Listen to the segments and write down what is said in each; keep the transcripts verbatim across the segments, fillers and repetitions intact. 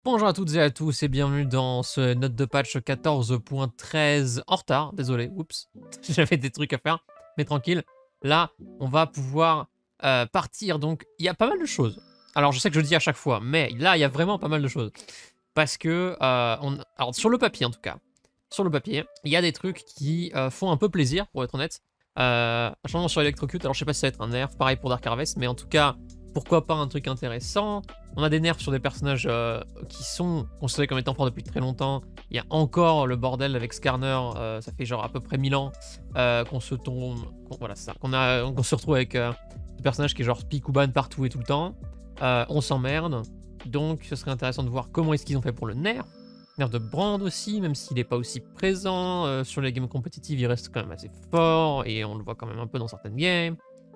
Bonjour à toutes et à tous et bienvenue dans ce note de patch quatorze point treize en retard, désolé, oups, j'avais des trucs à faire, mais tranquille. Là, on va pouvoir euh, partir, donc il y a pas mal de choses. Alors je sais que je le dis à chaque fois, mais là il y a vraiment pas mal de choses. Parce que, euh, on... alors sur le papier en tout cas, sur le papier, il y a des trucs qui euh, font un peu plaisir, pour être honnête. Euh, un changement sur Electrocute, alors je sais pas si ça va être un nerf, pareil pour Dark Harvest, mais en tout cas, pourquoi pas un truc intéressant. On a des nerfs sur des personnages euh, qui sont considérés comme étant forts depuis très longtemps. Il y a encore le bordel avec Skarner, euh, ça fait genre à peu près mille ans euh, qu'on se tombe, qu'on, voilà ça, qu'on a, qu'on se retrouve avec euh, des personnages qui est genre pique ou ban partout et tout le temps. Euh, on s'emmerde, donc ce serait intéressant de voir comment est-ce qu'ils ont fait pour le nerf. Nerf de Brand aussi, même s'il n'est pas aussi présent euh, sur les games compétitives, il reste quand même assez fort et on le voit quand même un peu dans certaines games.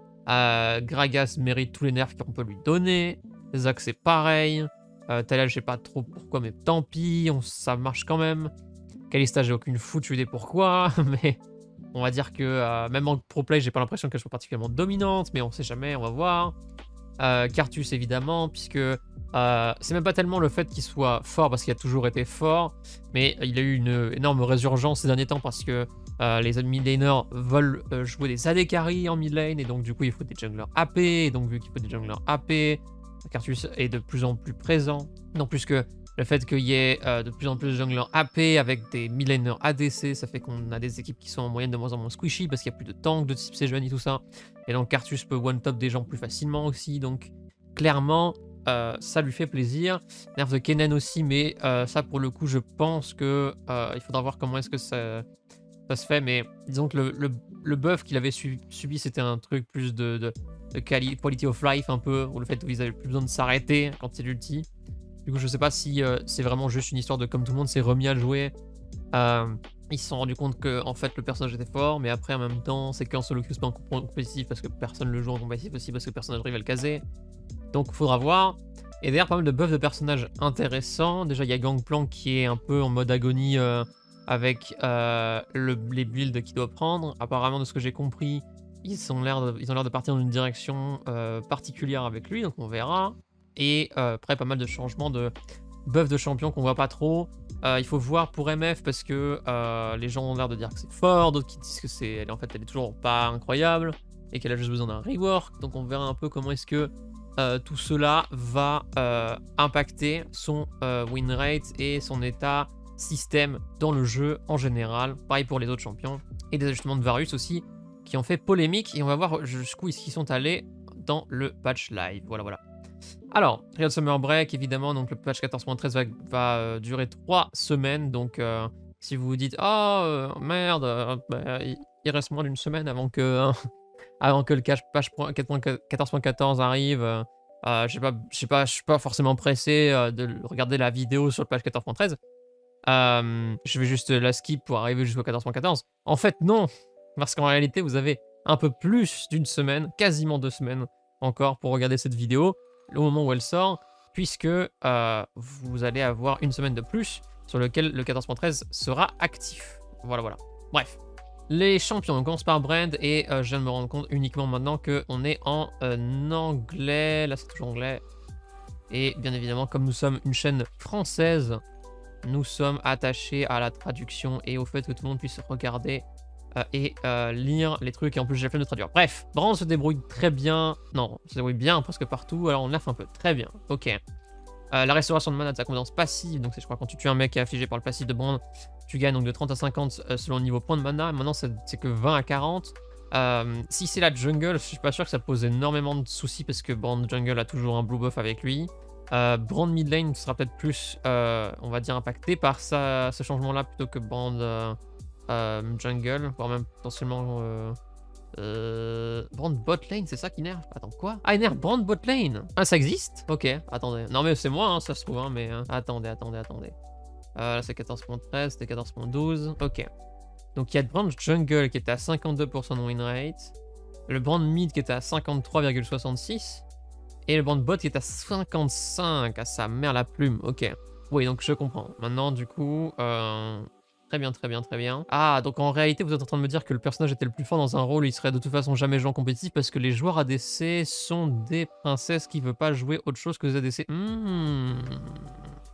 Euh, Gragas mérite tous les nerfs qu'on peut lui donner. Zac c'est pareil. Euh, Talal je sais pas trop pourquoi mais tant pis, on, ça marche quand même. Kalista j'ai aucune foutue idée pourquoi, mais on va dire que euh, même en pro play j'ai pas l'impression qu'elle soit particulièrement dominante, mais on sait jamais, on va voir. Euh, Cartus évidemment, puisque euh, c'est même pas tellement le fait qu'il soit fort parce qu'il a toujours été fort, mais il a eu une énorme résurgence ces derniers temps parce que euh, les mid laners veulent euh, jouer des A D carry en mid lane et donc du coup il faut des junglers A P, et donc vu qu'il faut des junglers A P, Cartus est de plus en plus présent. Non plus que le fait qu'il y ait euh, de plus en plus de junglers A P avec des mid laners A D C, ça fait qu'on a des équipes qui sont en moyenne de moins en moins squishy parce qu'il n'y a plus de tank de type Sejuani et tout ça. Et donc Cartus peut one-top des gens plus facilement aussi, donc clairement euh, ça lui fait plaisir. Nerf de Kennen aussi, mais euh, ça pour le coup je pense que euh, il faudra voir comment est-ce que ça, ça se fait, mais disons que le, le, le buff qu'il avait su, subi c'était un truc plus de, de, de quality of life un peu, ou le fait qu'ils avaient plus besoin de s'arrêter quand c'est l'ulti. Du coup je sais pas si euh, c'est vraiment juste une histoire de comme tout le monde s'est remis à le jouer. Euh, ils se sont rendus compte que en fait le personnage était fort, mais après en même temps c'est qu'en solo queue, c'est pas en compétitif parce que personne le joue en compétitif aussi parce que personne n'arrive à le caser. Donc il faudra voir. Et d'ailleurs pas mal de buffs de personnages intéressants. Déjà il y a Gangplank qui est un peu en mode agonie euh, avec euh, le, les builds qu'il doit prendre. Apparemment de ce que j'ai compris, ils ont l'air de, ils ont l'air de partir dans une direction euh, particulière avec lui, donc on verra. Et euh, après pas mal de changements de buff de champion qu'on voit pas trop. Euh, il faut voir pour M F parce que euh, les gens ont l'air de dire que c'est fort, d'autres qui disent que c'est en fait elle est toujours pas incroyable et qu'elle a juste besoin d'un rework. Donc on verra un peu comment est-ce que euh, tout cela va euh, impacter son euh, win rate et son état système dans le jeu en général. Pareil pour les autres champions et des ajustements de Varus aussi qui ont fait polémique et on va voir jusqu'où ils sont allés dans le patch live. Voilà voilà. Alors, Riot Summer Break, évidemment, donc le patch quatorze point treize va, va euh, durer trois semaines, donc euh, si vous vous dites « Oh, euh, merde, euh, bah, il, il reste moins d'une semaine avant que, euh, avant que le patch quatorze point quatorze arrive, euh, euh, je sais pas, je sais pas, je suis pas forcément pressé euh, de regarder la vidéo sur le patch quatorze point treize, euh, je vais juste la skip pour arriver jusqu'au quatorze point quatorze. En fait, non, parce qu'en réalité, vous avez un peu plus d'une semaine, quasiment deux semaines encore pour regarder cette vidéo, au moment où elle sort, puisque euh, vous allez avoir une semaine de plus sur lequel le quatorze point treize sera actif. Voilà, voilà. Bref. Les champions, on commence par Brand, et euh, je viens de me rendre compte uniquement maintenant qu'on est en euh, anglais. Là, c'est toujours anglais. Et bien évidemment, comme nous sommes une chaîne française, nous sommes attachés à la traduction et au fait que tout le monde puisse regarder Euh, et euh, lire les trucs, et en plus j'ai la flemme de traduire. Bref, Brand se débrouille très bien, non, se débrouille bien presque partout, alors on nerf un peu, très bien, ok. Euh, la restauration de mana de sa compétence passive, donc c'est je crois quand tu tues un mec qui est affligé par le passif de Brand, tu gagnes donc de trente à cinquante euh, selon le niveau point de mana, et maintenant c'est que vingt à quarante. Euh, si c'est la jungle, je suis pas sûr que ça pose énormément de soucis parce que Brand jungle a toujours un blue buff avec lui. Euh, Brand mid lane sera peut-être plus, euh, on va dire, impacté par ça, ce changement là plutôt que Brand... Euh, Euh, jungle, voire même potentiellement euh, euh, Brand bot lane, c'est ça qui nerf? Attends, quoi? Ah, il nerf Brand bot lane. Ah, ça existe? Ok, attendez. Non, mais c'est moi, hein, ça se trouve, hein, mais hein. Attendez, attendez, attendez. Euh, là, c'est quatorze point treize, c'était quatorze point douze. Ok. Donc, il y a le Brand jungle qui était à cinquante-deux pour cent de win rate, le Brand mid qui était à cinquante-trois virgule soixante-six, et le Brand bot qui est à cinquante-cinq. À sa mère la plume. Ok. Oui, donc je comprends. Maintenant, du coup, euh... très bien, très bien, très bien. Ah, donc en réalité, vous êtes en train de me dire que le personnage était le plus fort dans un rôle, il serait de toute façon jamais joué en compétitif parce que les joueurs A D C sont des princesses qui ne veulent pas jouer autre chose que les A D C. Hmm.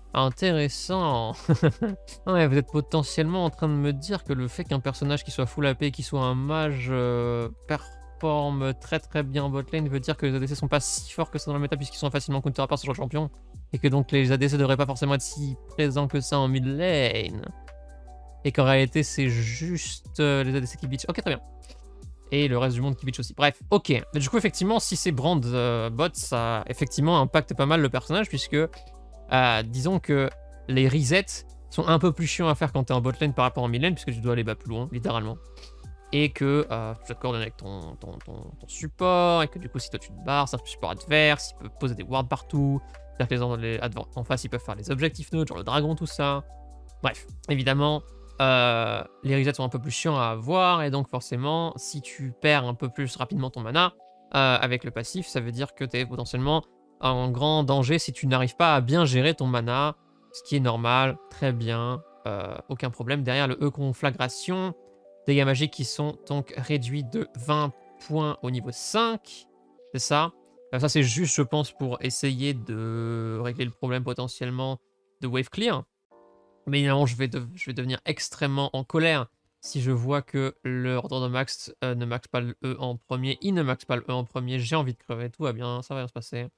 Intéressant. Ouais, vous êtes potentiellement en train de me dire que le fait qu'un personnage qui soit full A P, qui soit un mage, euh, performe très très bien en botlane, veut dire que les A D C sont pas si forts que ça dans le méta puisqu'ils sont facilement counter par ce genre de champion. Et que donc les A D C devraient pas forcément être si présents que ça en mid lane. Et qu'en réalité c'est juste euh, les A D C qui bitch. Ok, très bien. Et le reste du monde qui bitch aussi. Bref, ok. Mais du coup, effectivement, si c'est brand euh, bot, ça effectivement impacte pas mal le personnage puisque... Euh, disons que les resets sont un peu plus chiants à faire quand t'es en botlane par rapport en midlane, puisque tu dois aller bas plus loin, littéralement. Et que euh, tu dois te coordonner avec ton, ton, ton, ton support, et que du coup, si toi tu te barres, c'est un support adverse, il peut poser des wards partout, c'est-à-dire que les, les en face, ils peuvent faire les objectifs neutres, genre le dragon, tout ça. Bref, évidemment, euh, les resets sont un peu plus chiants à avoir, et donc forcément, si tu perds un peu plus rapidement ton mana, euh, avec le passif, ça veut dire que t'es potentiellement en grand danger si tu n'arrives pas à bien gérer ton mana, ce qui est normal, très bien, euh, aucun problème. Derrière le E conflagration, dégâts magiques qui sont donc réduits de vingt points au niveau cinq, c'est ça. Euh, ça c'est juste je pense pour essayer de régler le problème potentiellement de wave clear. Mais évidemment je vais, de, je vais devenir extrêmement en colère si je vois que le ordre de max euh, ne max pas le E en premier, il ne max pas le E en premier, j'ai envie de crever, tout va bien, ça va bien se passer.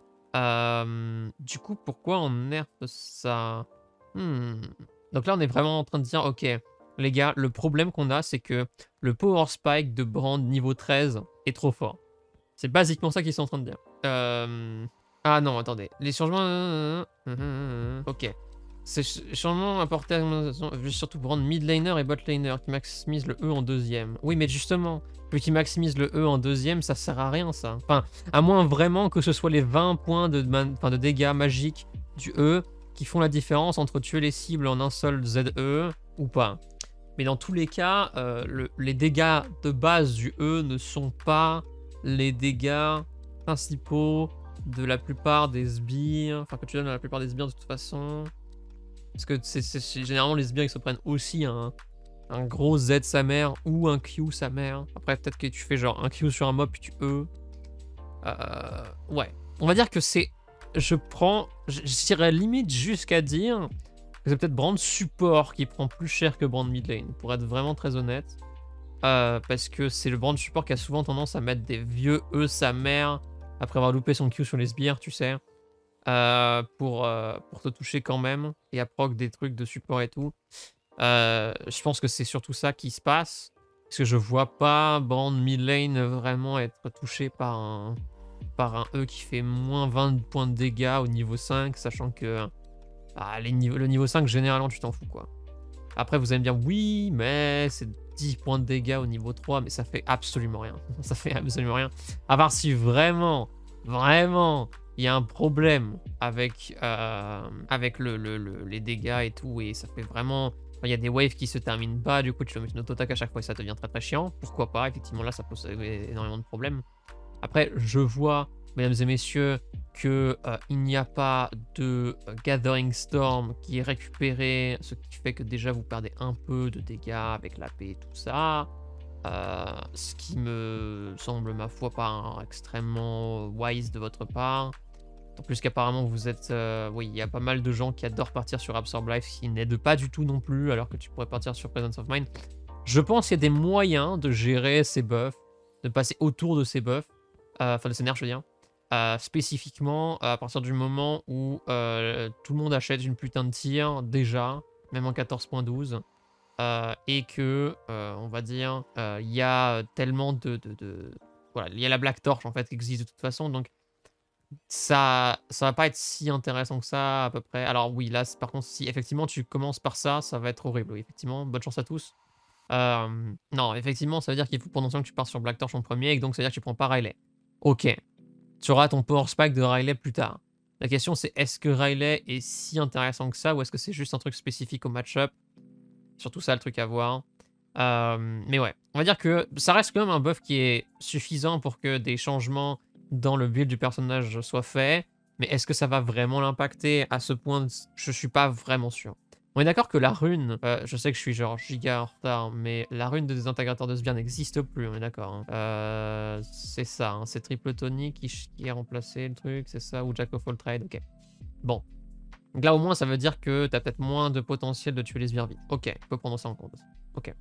Euh, du coup, pourquoi on nerf ça? hmm. Donc là, on est vraiment en train de dire, ok, les gars, le problème qu'on a, c'est que le power spike de Brand niveau treize est trop fort. C'est basiquement ça qu'ils sont en train de dire. Euh... Ah non, attendez. Les changements... Ok. Ces changements apportés à surtout Brand mid laner et bot laner qui maximisent le E en deuxième. Oui, mais justement, vu qu'ils maximisent le E en deuxième, ça sert à rien, ça. Enfin, à moins vraiment que ce soit les vingt points de, enfin, de dégâts magiques du E qui font la différence entre tuer les cibles en un seul Z E ou pas. Mais dans tous les cas, euh, le, les dégâts de base du E ne sont pas les dégâts principaux de la plupart des sbires. Enfin, que tu donnes à la plupart des sbires de toute façon. Parce que c'est, c'est, généralement, les sbires, ils se prennent aussi un, un gros Z sa mère ou un Q sa mère. Après, peut-être que tu fais genre un Q sur un mob puis tu E. Euh, ouais. On va dire que c'est... Je prends... J'irais limite jusqu'à dire que c'est peut-être Brand support qui prend plus cher que Brand mid lane, pour être vraiment très honnête. Euh, parce que c'est le Brand support qui a souvent tendance à mettre des vieux E sa mère après avoir loupé son Q sur les sbires, tu sais. Euh, pour, euh, pour te toucher quand même et à proc des trucs de support et tout. Euh, je pense que c'est surtout ça qui se passe parce que je vois pas Brand mid lane vraiment être touché par un, par un E qui fait moins vingt points de dégâts au niveau cinq, sachant que ah, les niveaux, le niveau cinq généralement tu t'en fous quoi. Après vous allez me dire oui mais c'est dix points de dégâts au niveau trois, mais ça fait absolument rien. Ça fait absolument rien. À part si vraiment, vraiment il y a un problème avec, euh, avec le, le, le, les dégâts et tout, et ça fait vraiment... Il y a des waves qui se terminent bas, du coup tu dois mettre une auto-attaque à chaque fois et ça devient très très chiant. Pourquoi pas, effectivement là ça pose énormément de problèmes. Après je vois, mesdames et messieurs, qu'il euh, n'y a pas de euh, Gathering Storm qui est récupéré, ce qui fait que déjà vous perdez un peu de dégâts avec la paix et tout ça. Euh, ce qui me semble, ma foi, pas extrêmement wise de votre part. En plus qu'apparemment vous êtes... Euh, oui, il y a pas mal de gens qui adorent partir sur Absorb Life, qui n'aident pas du tout non plus, alors que tu pourrais partir sur Presence of Mind. Je pense qu'il y a des moyens de gérer ces buffs, de passer autour de ces buffs, euh, enfin de ces nerfs, je veux dire, euh, spécifiquement à partir du moment où euh, tout le monde achète une putain de tir, déjà, même en quatorze point douze. Euh, et que, euh, on va dire, il euh, y a tellement de, de, de... Voilà, il y a la Black Torch, en fait, qui existe de toute façon, donc ça ça va pas être si intéressant que ça, à peu près. Alors oui, là, par contre, si effectivement tu commences par ça, ça va être horrible, oui, effectivement. Bonne chance à tous. Euh, non, effectivement, ça veut dire qu'il faut pendant ce temps que tu pars sur Black Torch en premier, et donc ça veut dire que tu prends pas Riley. Ok, tu auras ton Power Spike de Riley plus tard. La question, c'est est-ce que Riley est si intéressant que ça, ou est-ce que c'est juste un truc spécifique au match-up? Surtout ça le truc à voir. Euh, mais ouais, on va dire que ça reste quand même un buff qui est suffisant pour que des changements dans le build du personnage soient faits. Mais est-ce que ça va vraiment l'impacter à ce point? Je suis pas vraiment sûr. On est d'accord que la rune, euh, je sais que je suis genre giga en retard, mais la rune de désintégrateur de sbire n'existe plus, on est d'accord. Hein. Euh, c'est ça, hein, c'est Triple Tony qui, qui a remplacé le truc, c'est ça, ou Jack of all trades, ok. Bon. Donc là, au moins, ça veut dire que tu as peut-être moins de potentiel de tuer les sbires vides. Ok, on peut prendre ça en compte. Ok.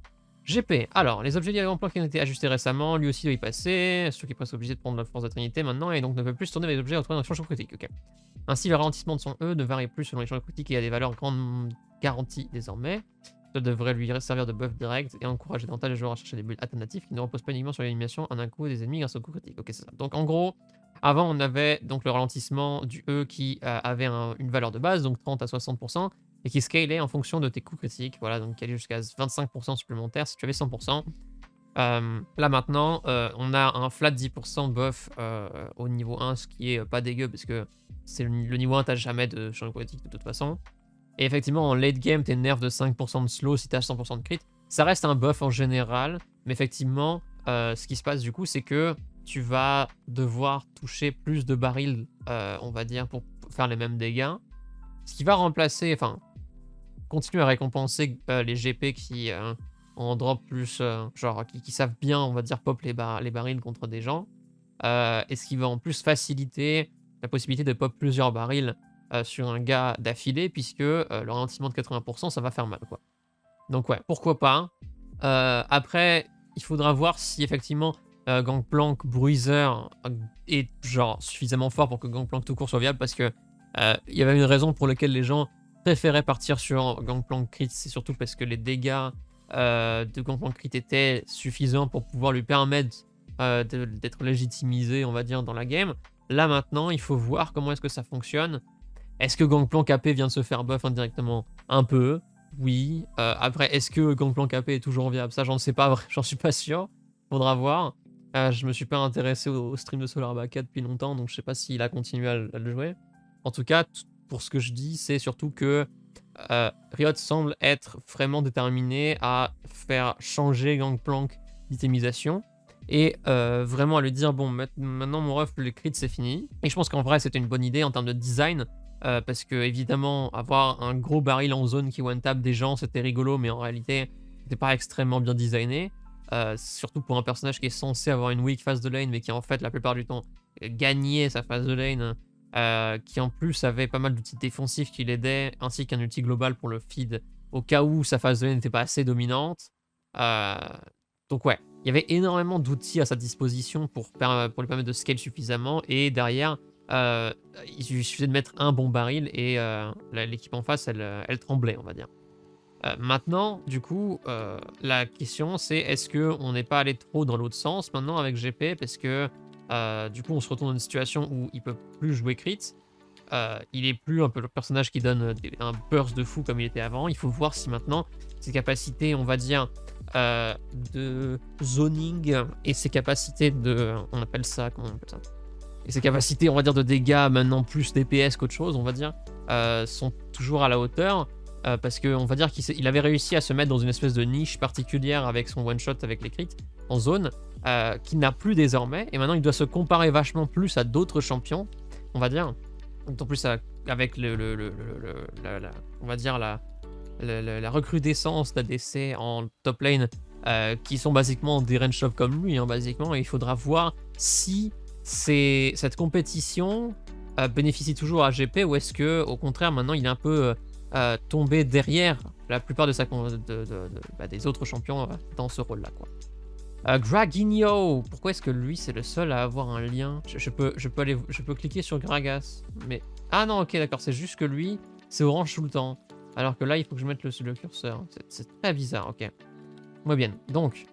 G P. Alors, les objets d'avant-plan qui ont été ajustés récemment, lui aussi doit y passer. Ceux qui est presque obligé de prendre la force de Trinité maintenant et donc ne peut plus se tourner vers les objets en trouvant un champ critique. Ok. Ainsi, le ralentissement de son E ne varie plus selon les champs critiques et a des valeurs grandes garanties désormais. Ça devrait lui servir de buff direct et encourager davantage les joueurs à chercher des builds alternatives qui ne reposent pas uniquement sur l'élimination en un coup des ennemis grâce au coup critique. Ok, c'est ça. Donc en gros, avant on avait donc le ralentissement du E qui euh, avait un, une valeur de base, donc trente à soixante pour cent, et qui scalait en fonction de tes coups critiques. Voilà, donc qui allait jusqu'à vingt-cinq pour cent supplémentaire si tu avais cent pour cent. Euh, là maintenant, euh, on a un flat dix pour cent buff euh, au niveau un, ce qui est euh, pas dégueu parce que c'est le, le niveau un, t'as jamais de champ critique de toute façon. Et effectivement, en late game, t'es nerf de cinq pour cent de slow si t'as cent pour cent de crit. Ça reste un buff en général, mais effectivement, euh, ce qui se passe du coup, c'est que tu vas devoir toucher plus de barils, euh, on va dire, pour faire les mêmes dégâts. Ce qui va remplacer, enfin, continuer à récompenser euh, les G P qui euh, en drop plus, euh, genre, qui, qui savent bien, on va dire, pop les, bar les barils contre des gens. Euh, et ce qui va en plus faciliter la possibilité de pop plusieurs barils euh, sur un gars d'affilée, puisque euh, le ralentissement de quatre-vingts pour cent, ça va faire mal, quoi. Donc ouais, pourquoi pas. Euh, après, il faudra voir si effectivement euh, Gangplank Bruiser est genre suffisamment fort pour que Gangplank tout court soit viable, parce que euh, il y avait une raison pour laquelle les gens préféraient partir sur Gangplank Crit, c'est surtout parce que les dégâts euh, de Gangplank Crit étaient suffisants pour pouvoir lui permettre euh, d'être légitimisé, on va dire, dans la game. Là maintenant, il faut voir comment est-ce que ça fonctionne. Est-ce que Gangplank A P vient de se faire buff indirectement? Un peu. Oui. Euh, après, est-ce que Gangplank A P est toujours viable? Ça, j'en sais pas, j'en suis pas sûr. Faudra voir. Euh, je me suis pas intéressé au, au stream de Solarbacca depuis longtemps, donc je sais pas s'il a continué à, à le jouer. En tout cas, pour ce que je dis, c'est surtout que euh, Riot semble être vraiment déterminé à faire changer Gangplank d'itémisation et euh, vraiment à lui dire bon, maintenant mon ref, le crit c'est fini. Et je pense qu'en vrai, c'était une bonne idée en termes de design. Euh, parce que évidemment avoir un gros baril en zone qui one tap des gens c'était rigolo, mais en réalité c'était pas extrêmement bien designé, euh, surtout pour un personnage qui est censé avoir une weak phase de lane mais qui en fait la plupart du temps gagnait sa phase de lane, euh, qui en plus avait pas mal d'outils défensifs qui l'aidaient ainsi qu'un outil global pour le feed au cas où sa phase de lane n'était pas assez dominante. Euh, donc ouais, il y avait énormément d'outils à sa disposition pour, pour lui permettre de scale suffisamment, et derrière Euh, il suffisait de mettre un bon baril et euh, l'équipe en face, elle, elle tremblait, on va dire. Euh, maintenant, du coup, euh, la question c'est est-ce qu'on n'est pas allé trop dans l'autre sens maintenant avec G P, parce que euh, du coup on se retrouve dans une situation où il peut plus jouer crit, euh, il est plus un peu le personnage qui donne des, un burst de fou comme il était avant. Il faut voir si maintenant ses capacités, on va dire, euh, de zoning et ses capacités de, on appelle ça, comment on appelle ça, et ses capacités, on va dire, de dégâts, maintenant plus D P S qu'autre chose, on va dire, euh, sont toujours à la hauteur. Euh, parce qu'on va dire qu'il avait réussi à se mettre dans une espèce de niche particulière avec son one-shot avec les crits en zone, euh, qu'il n'a plus désormais. Et maintenant, il doit se comparer vachement plus à d'autres champions, on va dire. D'autant plus à, avec le, le, le, le la, la, on va dire la, la, la, la recrudescence d'A D C en top lane, euh, qui sont basiquement des range shops comme lui, hein, basiquement. Et il faudra voir si cette compétition euh, bénéficie toujours à G P, ou est-ce que au contraire maintenant il est un peu euh, tombé derrière la plupart de sa, de, de, de, bah, des autres champions euh, dans ce rôle là, quoi. Euh, Graginho, pourquoi est-ce que lui c'est le seul à avoir un lien? je, je, peux, je, peux aller, je peux cliquer sur Gragas, mais ah non, ok, d'accord, c'est juste que lui c'est orange tout le temps, alors que là il faut que je mette le, le curseur. C'est très bizarre. Ok, moi bien, donc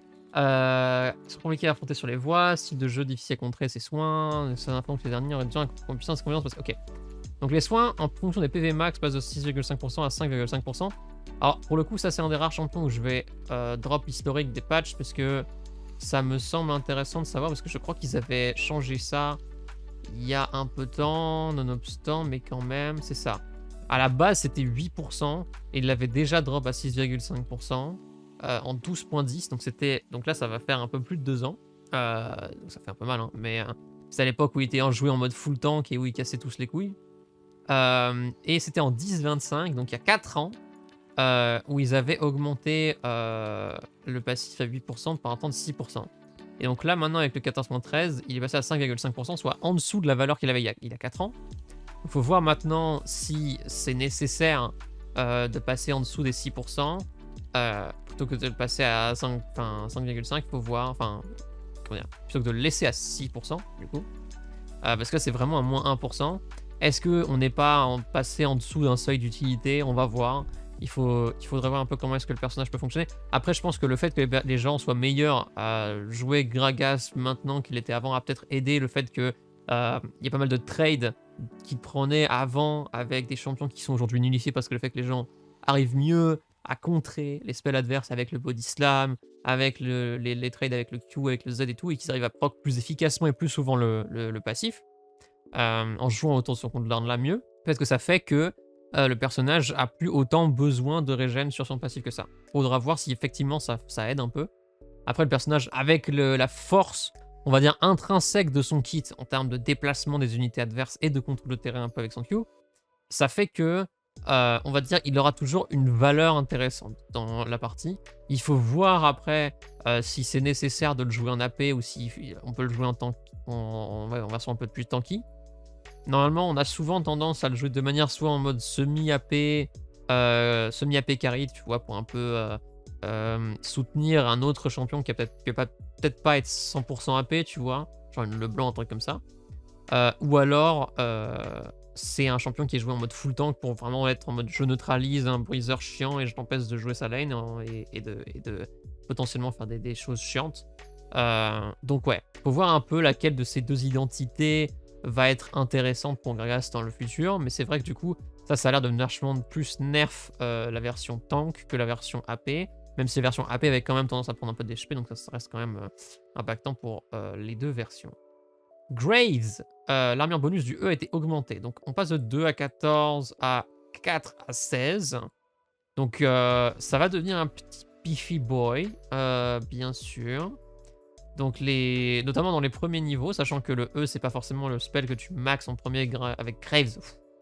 Euh, c'est compliqué à affronter sur les voies, style de jeu difficile à contrer, ses soins, ça influence que les derniers réduisant la puissance et confiance parce que, ok. Donc les soins, en fonction des P V max, passent de six virgule cinq pour cent à cinq virgule cinq pour cent. Alors pour le coup, ça c'est un des rares champions où je vais euh, drop l'historique des patchs, parce que ça me semble intéressant de savoir, parce que je crois qu'ils avaient changé ça il y a un peu de temps, nonobstant, mais quand même, c'est ça. À la base, c'était huit pour cent, et ils l'avaient déjà drop à six virgule cinq pour cent. Euh, en douze point dix, donc c'était, donc là ça va faire un peu plus de deux ans, euh, donc ça fait un peu mal, hein, mais euh, c'est à l'époque où il était joué en mode full tank et où il cassait tous les couilles, euh, et c'était en dix vingt-cinq, donc il y a quatre ans, euh, où ils avaient augmenté euh, le passif à huit pour cent par un temps de six pour cent, et donc là maintenant avec le quatorze point treize il est passé à cinq virgule cinq pour cent, soit en dessous de la valeur qu'il avait il y a, il y a quatre ans. Il faut voir maintenant si c'est nécessaire euh, de passer en dessous des six pour cent. Euh, plutôt que de le passer à cinq virgule cinq, il faut voir, enfin, comment dire, plutôt que de le laisser à six pour cent, du coup. Euh, parce que là, c'est vraiment un moins un pour cent. Est-ce qu'on n'est pas en, passé en dessous d'un seuil d'utilité? On va voir. Il, faut, il faudrait voir un peu comment est-ce que le personnage peut fonctionner. Après, je pense que le fait que les, les gens soient meilleurs à jouer Gragas maintenant qu'il était avant a peut-être aidé le fait qu'il euh, y a pas mal de trades qu'ils prenaient avant avec des champions qui sont aujourd'hui nullifiés parce que le fait que les gens arrivent mieux à contrer les spells adverses avec le body slam, avec le, les, les trades avec le Q, avec le Z et tout, et qu'ils arrivent à proc plus efficacement et plus souvent le, le, le passif, euh, en jouant autour de son compte là mieux, peut-être que ça fait que euh, le personnage a plus autant besoin de régène sur son passif que ça. Faudra voir si effectivement ça, ça aide un peu. Après, le personnage, avec le, la force, on va dire intrinsèque de son kit, en termes de déplacement des unités adverses et de contrôle de terrain un peu avec son Q, ça fait que Euh, on va dire il aura toujours une valeur intéressante dans la partie. Il faut voir après euh, si c'est nécessaire de le jouer en A P ou si on peut le jouer en, tank, en, en, ouais, en version un peu plus tanky. Normalement, on a souvent tendance à le jouer de manière soit en mode semi-A P, euh, semi-A P carry, tu vois, pour un peu euh, euh, soutenir un autre champion qui a peut-être peut peut-être pas être cent pour cent A P, tu vois, genre une Le Blanc, un truc comme ça. Euh, ou alors... Euh, c'est un champion qui est joué en mode full tank pour vraiment être en mode je neutralise un bruiser chiant et je t'empêche de jouer sa lane et, et, de, et de potentiellement faire des, des choses chiantes. Euh, donc ouais, faut voir un peu laquelle de ces deux identités va être intéressante pour Gragas dans le futur, mais c'est vrai que du coup, ça, ça a l'air de vachement plus nerf euh, la version tank que la version A P, même si la version A P avait quand même tendance à prendre un peu d'H P, donc ça, ça reste quand même euh, impactant pour euh, les deux versions. Graves, euh, l'armure bonus du E a été augmentée. Donc on passe de deux à quatorze à quatre à seize. Donc euh, ça va devenir un petit beefy boy, euh, bien sûr. Donc les, notamment dans les premiers niveaux, sachant que le E c'est pas forcément le spell que tu max en premier gra avec Graves.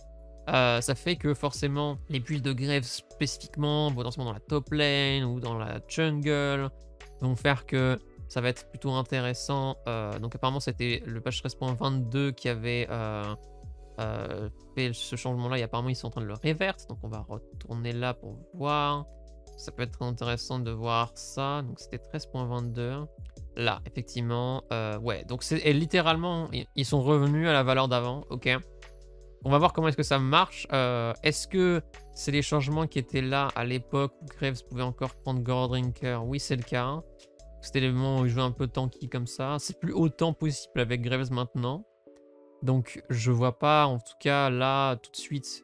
Euh, ça fait que forcément les builds de Graves spécifiquement, potentiellement dans la top lane ou dans la jungle, vont faire que ça va être plutôt intéressant. Euh, donc apparemment c'était le patch treize point vingt-deux qui avait euh, euh, fait ce changement là et apparemment ils sont en train de le revert. Donc on va retourner là pour voir. Ça peut être intéressant de voir ça. Donc c'était treize point vingt-deux. Là effectivement. Euh, ouais donc c'est littéralement ils sont revenus à la valeur d'avant. Ok. On va voir comment est-ce que ça marche. Euh, est-ce que c'est les changements qui étaient là à l'époque où Graves pouvait encore prendre Goredrinker? Oui c'est le cas. C'était les moments où il jouait un peu tanky comme ça. C'est plus autant possible avec Graves maintenant. Donc je vois pas, en tout cas là, tout de suite,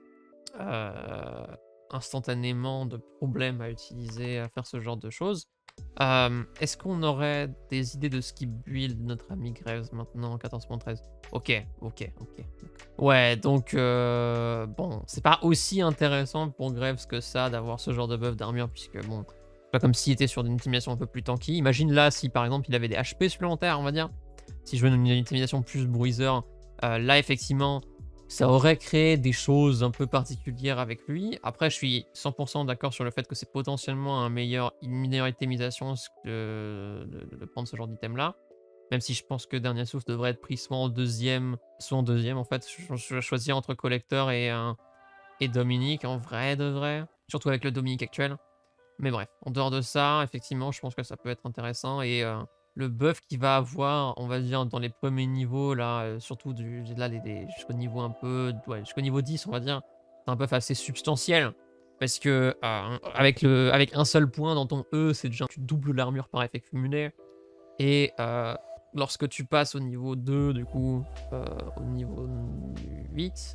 euh, instantanément de problème à utiliser, à faire ce genre de choses. Euh, Est-ce qu'on aurait des idées de ce qui build notre ami Graves maintenant en quatorze point treize? Ok, ok, ok. Ouais, donc euh, bon, c'est pas aussi intéressant pour Graves que ça d'avoir ce genre de buff d'armure, puisque bon... Pas comme s'il était sur une intimidation un peu plus tanky. Imagine là si par exemple il avait des H P supplémentaires, on va dire. Si je veux une intimidation plus bruiser, euh, là effectivement ça aurait créé des choses un peu particulières avec lui. Après je suis cent pour cent d'accord sur le fait que c'est potentiellement un meilleur, une meilleure itemisation de, de, de prendre ce genre d'item là. Même si je pense que Dernier Souffle devrait être pris soit en deuxième, soit en deuxième en fait. Je, je vais choisir entre Collector et, euh, et Dominique en vrai de vrai. Surtout avec le Dominique actuel. Mais bref, en dehors de ça, effectivement, je pense que ça peut être intéressant. Et euh, le buff qu'il va avoir, on va dire, dans les premiers niveaux, là, euh, surtout du, là, les, les, jusqu'au niveau un peu... Ouais, jusqu'au niveau dix, on va dire, c'est un buff assez substantiel. Parce que euh, avec, le, avec un seul point dans ton E, c'est déjà tu doubles l'armure par effet cumulé. Et euh, lorsque tu passes au niveau deux, du coup, euh, au niveau huit...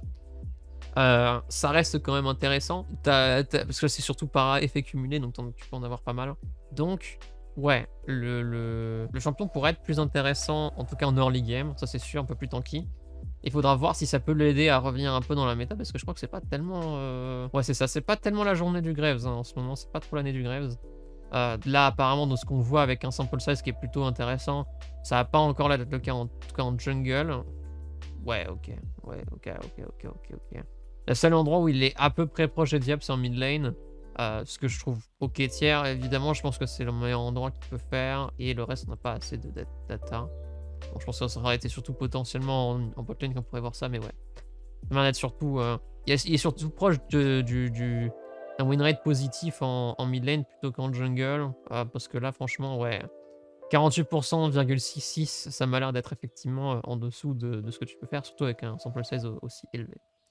Euh, ça reste quand même intéressant, t'as, t'as, parce que c'est surtout par effet cumulé, donc tu peux en avoir pas mal. Donc, ouais, le, le, le champion pourrait être plus intéressant, en tout cas en early game, ça c'est sûr, un peu plus tanky. Il faudra voir si ça peut l'aider à revenir un peu dans la méta, parce que je crois que c'est pas tellement... Euh... Ouais, c'est ça, c'est pas tellement la journée du Graves hein, en ce moment, c'est pas trop l'année du Graves. Euh, là, apparemment, dans ce qu'on voit avec un sample size qui est plutôt intéressant, ça va pas encore l'air d'être le cas, en tout cas en jungle. Ouais, ok, ouais, ok, ok, ok, ok, ok. Le seul endroit où il est à peu près proche des Diables, c'est en mid lane. Euh, ce que je trouve ok tiers, évidemment, je pense que c'est le meilleur endroit qu'il peut faire. Et le reste, on n'a pas assez de data. Bon, je pense que ça aurait été surtout potentiellement en, en bot lane qu'on pourrait voir ça, mais ouais. Ça va être surtout... euh, il, est, il est surtout proche de, du, du, d'un win rate positif en, en mid lane plutôt qu'en jungle. Euh, parce que là, franchement, ouais... quarante-huit pour cent virgule soixante-six, ça m'a l'air d'être effectivement euh, en dessous de, de ce que tu peux faire, surtout avec un sample size aussi élevé.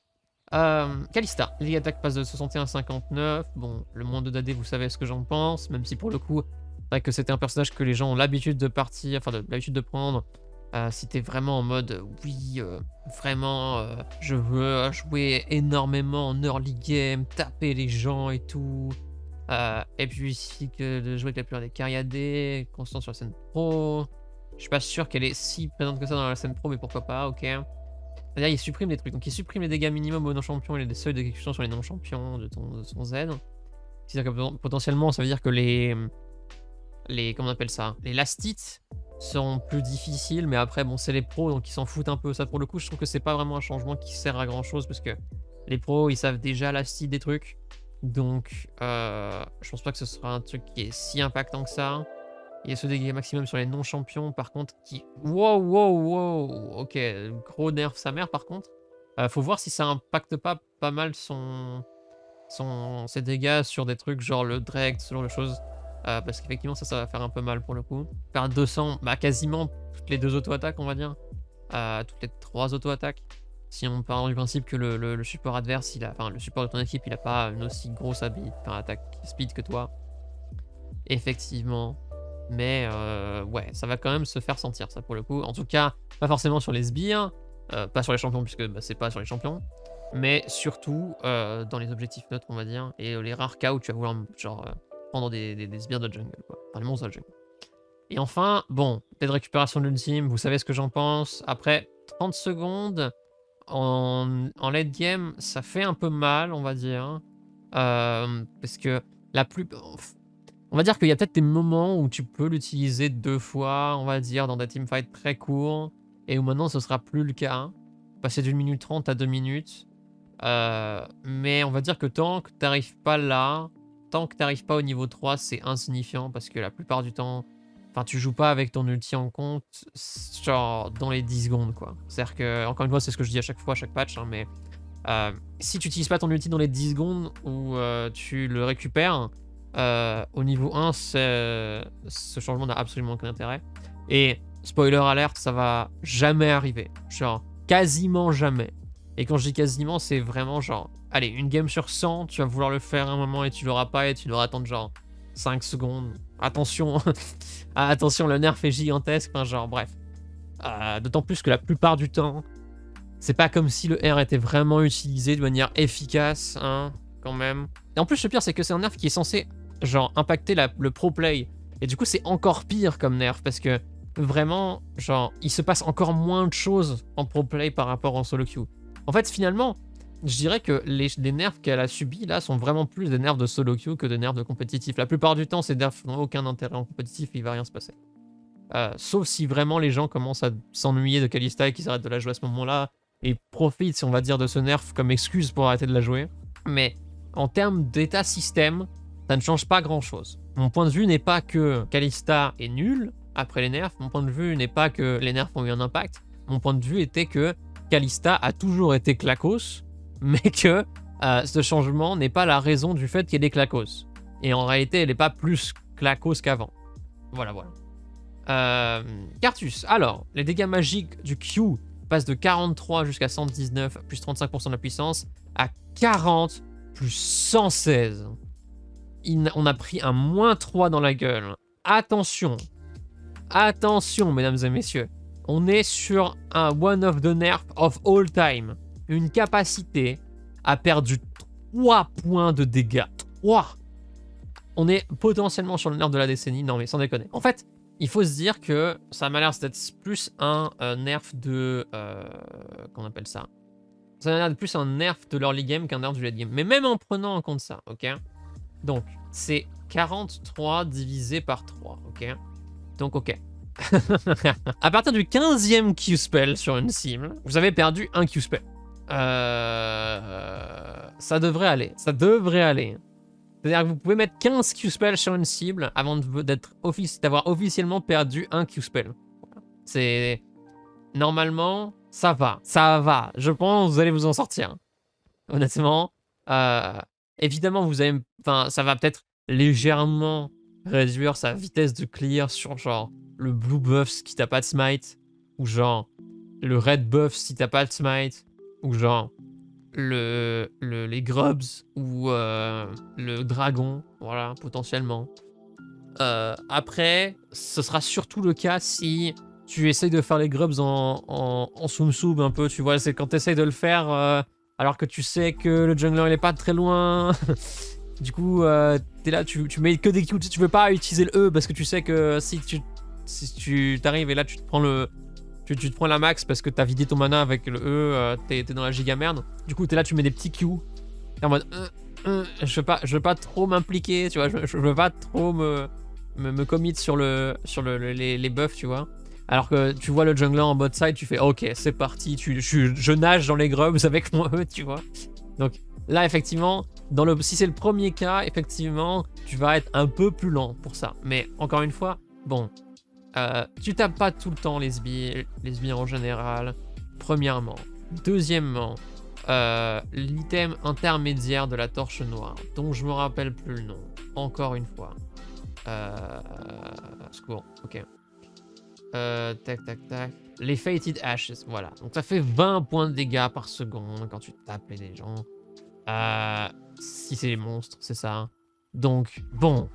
Euh, Kalista, League Attack passe de soixante et un à cinquante-neuf. Bon, le moins de D A D, vous savez ce que j'en pense, même si pour le coup, c'est vrai que c'était un personnage que les gens ont l'habitude de partir, enfin, de, l'habitude de prendre. Euh, si t'es vraiment en mode, euh, oui, euh, vraiment, euh, je veux jouer énormément en early game, taper les gens et tout. Euh, et puis, ici, que de jouer avec la plupart des carry A D, constant sur la scène pro. Je suis pas sûr qu'elle est si présente que ça dans la scène pro, mais pourquoi pas, ok. C'est-à-dire, il supprime des trucs. Donc, il supprime les dégâts minimum aux non-champions et les seuils d'exécution sur les non-champions de ton, de ton Z. C'est-à-dire que potentiellement, ça veut dire que les. les comment on appelle ça? Les last hits sont plus difficiles, mais après, bon, c'est les pros, donc ils s'en foutent un peu. Ça, pour le coup, je trouve que c'est pas vraiment un changement qui sert à grand-chose, parce que les pros, ils savent déjà last hit des trucs. Donc, euh, je pense pas que ce sera un truc qui est si impactant que ça. Il y a ce dégât maximum sur les non-champions, par contre, qui... Wow, wow, wow. Ok, gros nerf sa mère, par contre. Euh, faut voir si ça impacte pas pas mal son... son... ses dégâts sur des trucs genre le Drake, ce genre de choses. Euh, parce qu'effectivement, ça, ça va faire un peu mal pour le coup. Faire deux cents, bah quasiment toutes les deux auto-attaques, on va dire. Euh, toutes les trois auto-attaques. Si on part du principe que le, le, le support adverse, il a, enfin le support de ton équipe, il a pas une aussi grosse habilité, enfin attaque speed que toi. Effectivement. Mais euh, ouais, ça va quand même se faire sentir ça pour le coup. En tout cas, pas forcément sur les sbires, euh, pas sur les champions puisque bah, c'est pas sur les champions, mais surtout euh, dans les objectifs neutres on va dire, et euh, les rares cas où tu vas vouloir genre euh, prendre des, des, des sbires de jungle, quoi. Enfin les monstres de jungle. Et enfin, bon, peut-être récupération de l'ultime, vous savez ce que j'en pense. Après trente secondes en, en late game, ça fait un peu mal on va dire, euh, parce que la plus... On va dire qu'il y a peut-être des moments où tu peux l'utiliser deux fois, on va dire, dans des teamfights très courts, et où maintenant ce sera plus le cas. Passer d'une minute trente à deux minutes. Euh, mais on va dire que tant que tu n'arrives pas là, tant que tu n'arrives pas au niveau trois, c'est insignifiant, parce que la plupart du temps, enfin, tu joues pas avec ton ulti en compte, genre dans les dix secondes, quoi. C'est-à-dire que, encore une fois, c'est ce que je dis à chaque fois, à chaque patch, hein, mais euh, si tu n'utilises pas ton ulti dans les dix secondes où euh, tu le récupères, Euh, au niveau un, ce changement n'a absolument aucun intérêt. Et spoiler alert, ça va jamais arriver. Genre, quasiment jamais. Et quand je dis quasiment, c'est vraiment genre, allez, une game sur cent, tu vas vouloir le faire un moment et tu l'auras pas et tu devras attendre genre cinq secondes. Attention, attention, le nerf est gigantesque. Enfin, genre, bref. Euh, D'autant plus que la plupart du temps, c'est pas comme si le R était vraiment utilisé de manière efficace, hein, quand même. Et en plus, le pire, c'est que c'est un nerf qui est censé genre impacter la, le pro play, et du coup c'est encore pire comme nerf parce que vraiment genre il se passe encore moins de choses en pro play par rapport en solo queue. En fait finalement je dirais que les, les nerfs qu'elle a subis là sont vraiment plus des nerfs de solo queue que des nerfs de compétitif. La plupart du temps ces nerfs n'ont aucun intérêt en compétitif et il va rien se passer, euh, sauf si vraiment les gens commencent à s'ennuyer de Kalista et qu'ils arrêtent de la jouer à ce moment là et profitent, si on va dire, de ce nerf comme excuse pour arrêter de la jouer. Mais en termes d'état système, ça ne change pas grand-chose. Mon point de vue n'est pas que Kalista est nul après les nerfs. Mon point de vue n'est pas que les nerfs ont eu un impact. Mon point de vue était que Kalista a toujours été clacos, mais que euh, ce changement n'est pas la raison du fait qu'elle est clacos. Et en réalité, elle n'est pas plus clacos qu'avant. Voilà, voilà. Euh, Cartus. Alors, les dégâts magiques du Q passent de quarante-trois jusqu'à cent dix-neuf, plus trente-cinq pour cent de la puissance, à quarante, plus cent seize. On a pris un moins trois dans la gueule. Attention. Attention, mesdames et messieurs. On est sur un one of the nerf of all time. Une capacité à perdre trois points de dégâts. trois. On est potentiellement sur le nerf de la décennie. Non, mais sans déconner. En fait, il faut se dire que ça m'a l'air d'être plus un euh, nerf de... Euh, qu'on appelle ça Ça m'a l'air d'être plus un nerf de l'early game qu'un nerf du late game. Mais même en prenant en compte ça, ok. Donc, c'est quarante-trois divisé par trois, ok. Donc, ok. À partir du quinzième Q-spell sur une cible, vous avez perdu un Q-spell. Euh... Ça devrait aller. Ça devrait aller. C'est-à-dire que vous pouvez mettre quinze Q-spells sur une cible avant d'être offici- d'avoir officiellement perdu un Q-spell. C'est... Normalement, ça va, ça va. Je pense que vous allez vous en sortir. Honnêtement, euh, évidemment, vous avez, enfin, ça va peut-être légèrement réduire sa vitesse de clear sur genre le blue buff si t'as pas de smite, ou genre le red buff si t'as pas de smite, ou genre le, le les grubs ou euh, le dragon, voilà, potentiellement. Euh, après, ce sera surtout le cas si tu essayes de faire les grubs en, en, en soum soum un peu, tu vois, c'est quand tu essayes de le faire euh, alors que tu sais que le jungler il est pas très loin. Du coup, euh, t'es là, tu, tu mets que des Q, tu veux pas utiliser le E parce que tu sais que si tu si tu t'arrives et là tu te prends le tu, tu te prends la max parce que t'as vidé ton mana avec le E, euh, t'es dans la giga merde. Du coup, t'es là, tu mets des petits Q. T'es en mode euh, euh, je veux pas je veux pas trop m'impliquer, tu vois, je, je veux pas trop me me, me commit sur le sur le, le- les, les buffs, tu vois. Alors que tu vois le jungler en bot side, tu fais ok, c'est parti, tu, je, je nage dans les grubs avec mon E, tu vois. Donc là, effectivement, dans le, si c'est le premier cas, effectivement, tu vas être un peu plus lent pour ça. Mais encore une fois, bon, euh, tu tapes pas tout le temps les sbires, les sbires en général, premièrement. Deuxièmement, euh, l'item intermédiaire de la torche noire, dont je me rappelle plus le nom, encore une fois. Euh... Secours, ok. Euh, tac, tac, tac. Les Fated Ashes, voilà. Donc ça fait vingt points de dégâts par seconde quand tu tapes les gens. Euh, si c'est les monstres, c'est ça. Donc, bon.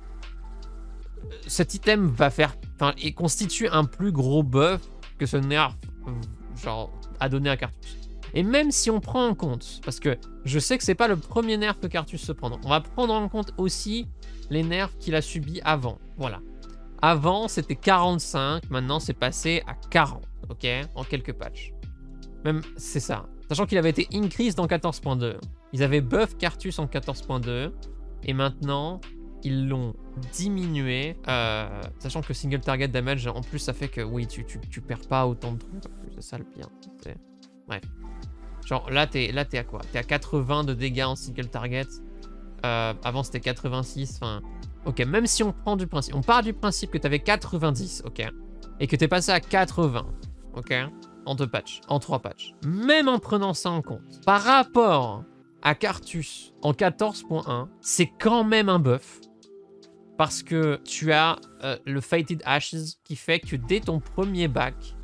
Cet item va faire... Enfin, il constitue un plus gros buff que ce nerf, genre, a donné à Carthus. Et même si on prend en compte, parce que je sais que c'est pas le premier nerf que Carthus se prend, on va prendre en compte aussi les nerfs qu'il a subis avant. Voilà. Avant, c'était quarante-cinq, maintenant c'est passé à quarante, ok, en quelques patchs. Même, c'est ça. Sachant qu'il avait été increase dans quatorze point deux. Ils avaient buff Carthus en quatorze point deux, et maintenant, ils l'ont diminué, euh, sachant que single target damage, en plus, ça fait que, oui, tu, tu, tu perds pas autant de trucs, c'est ça le pire. Bref. Genre, là, t'es là, t'es à quoi? T'es à quatre-vingts de dégâts en single target. Euh, avant, c'était quatre-vingt-six, enfin... Ok, même si on prend du principe, on part du principe que tu avais quatre-vingt-dix, ok, et que tu es passé à quatre-vingts, ok, en deux patchs, en trois patchs. Même en prenant ça en compte, par rapport à Carthus en quatorze point un, c'est quand même un buff, parce que tu as euh, le Fated Ashes qui fait que dès ton premier back,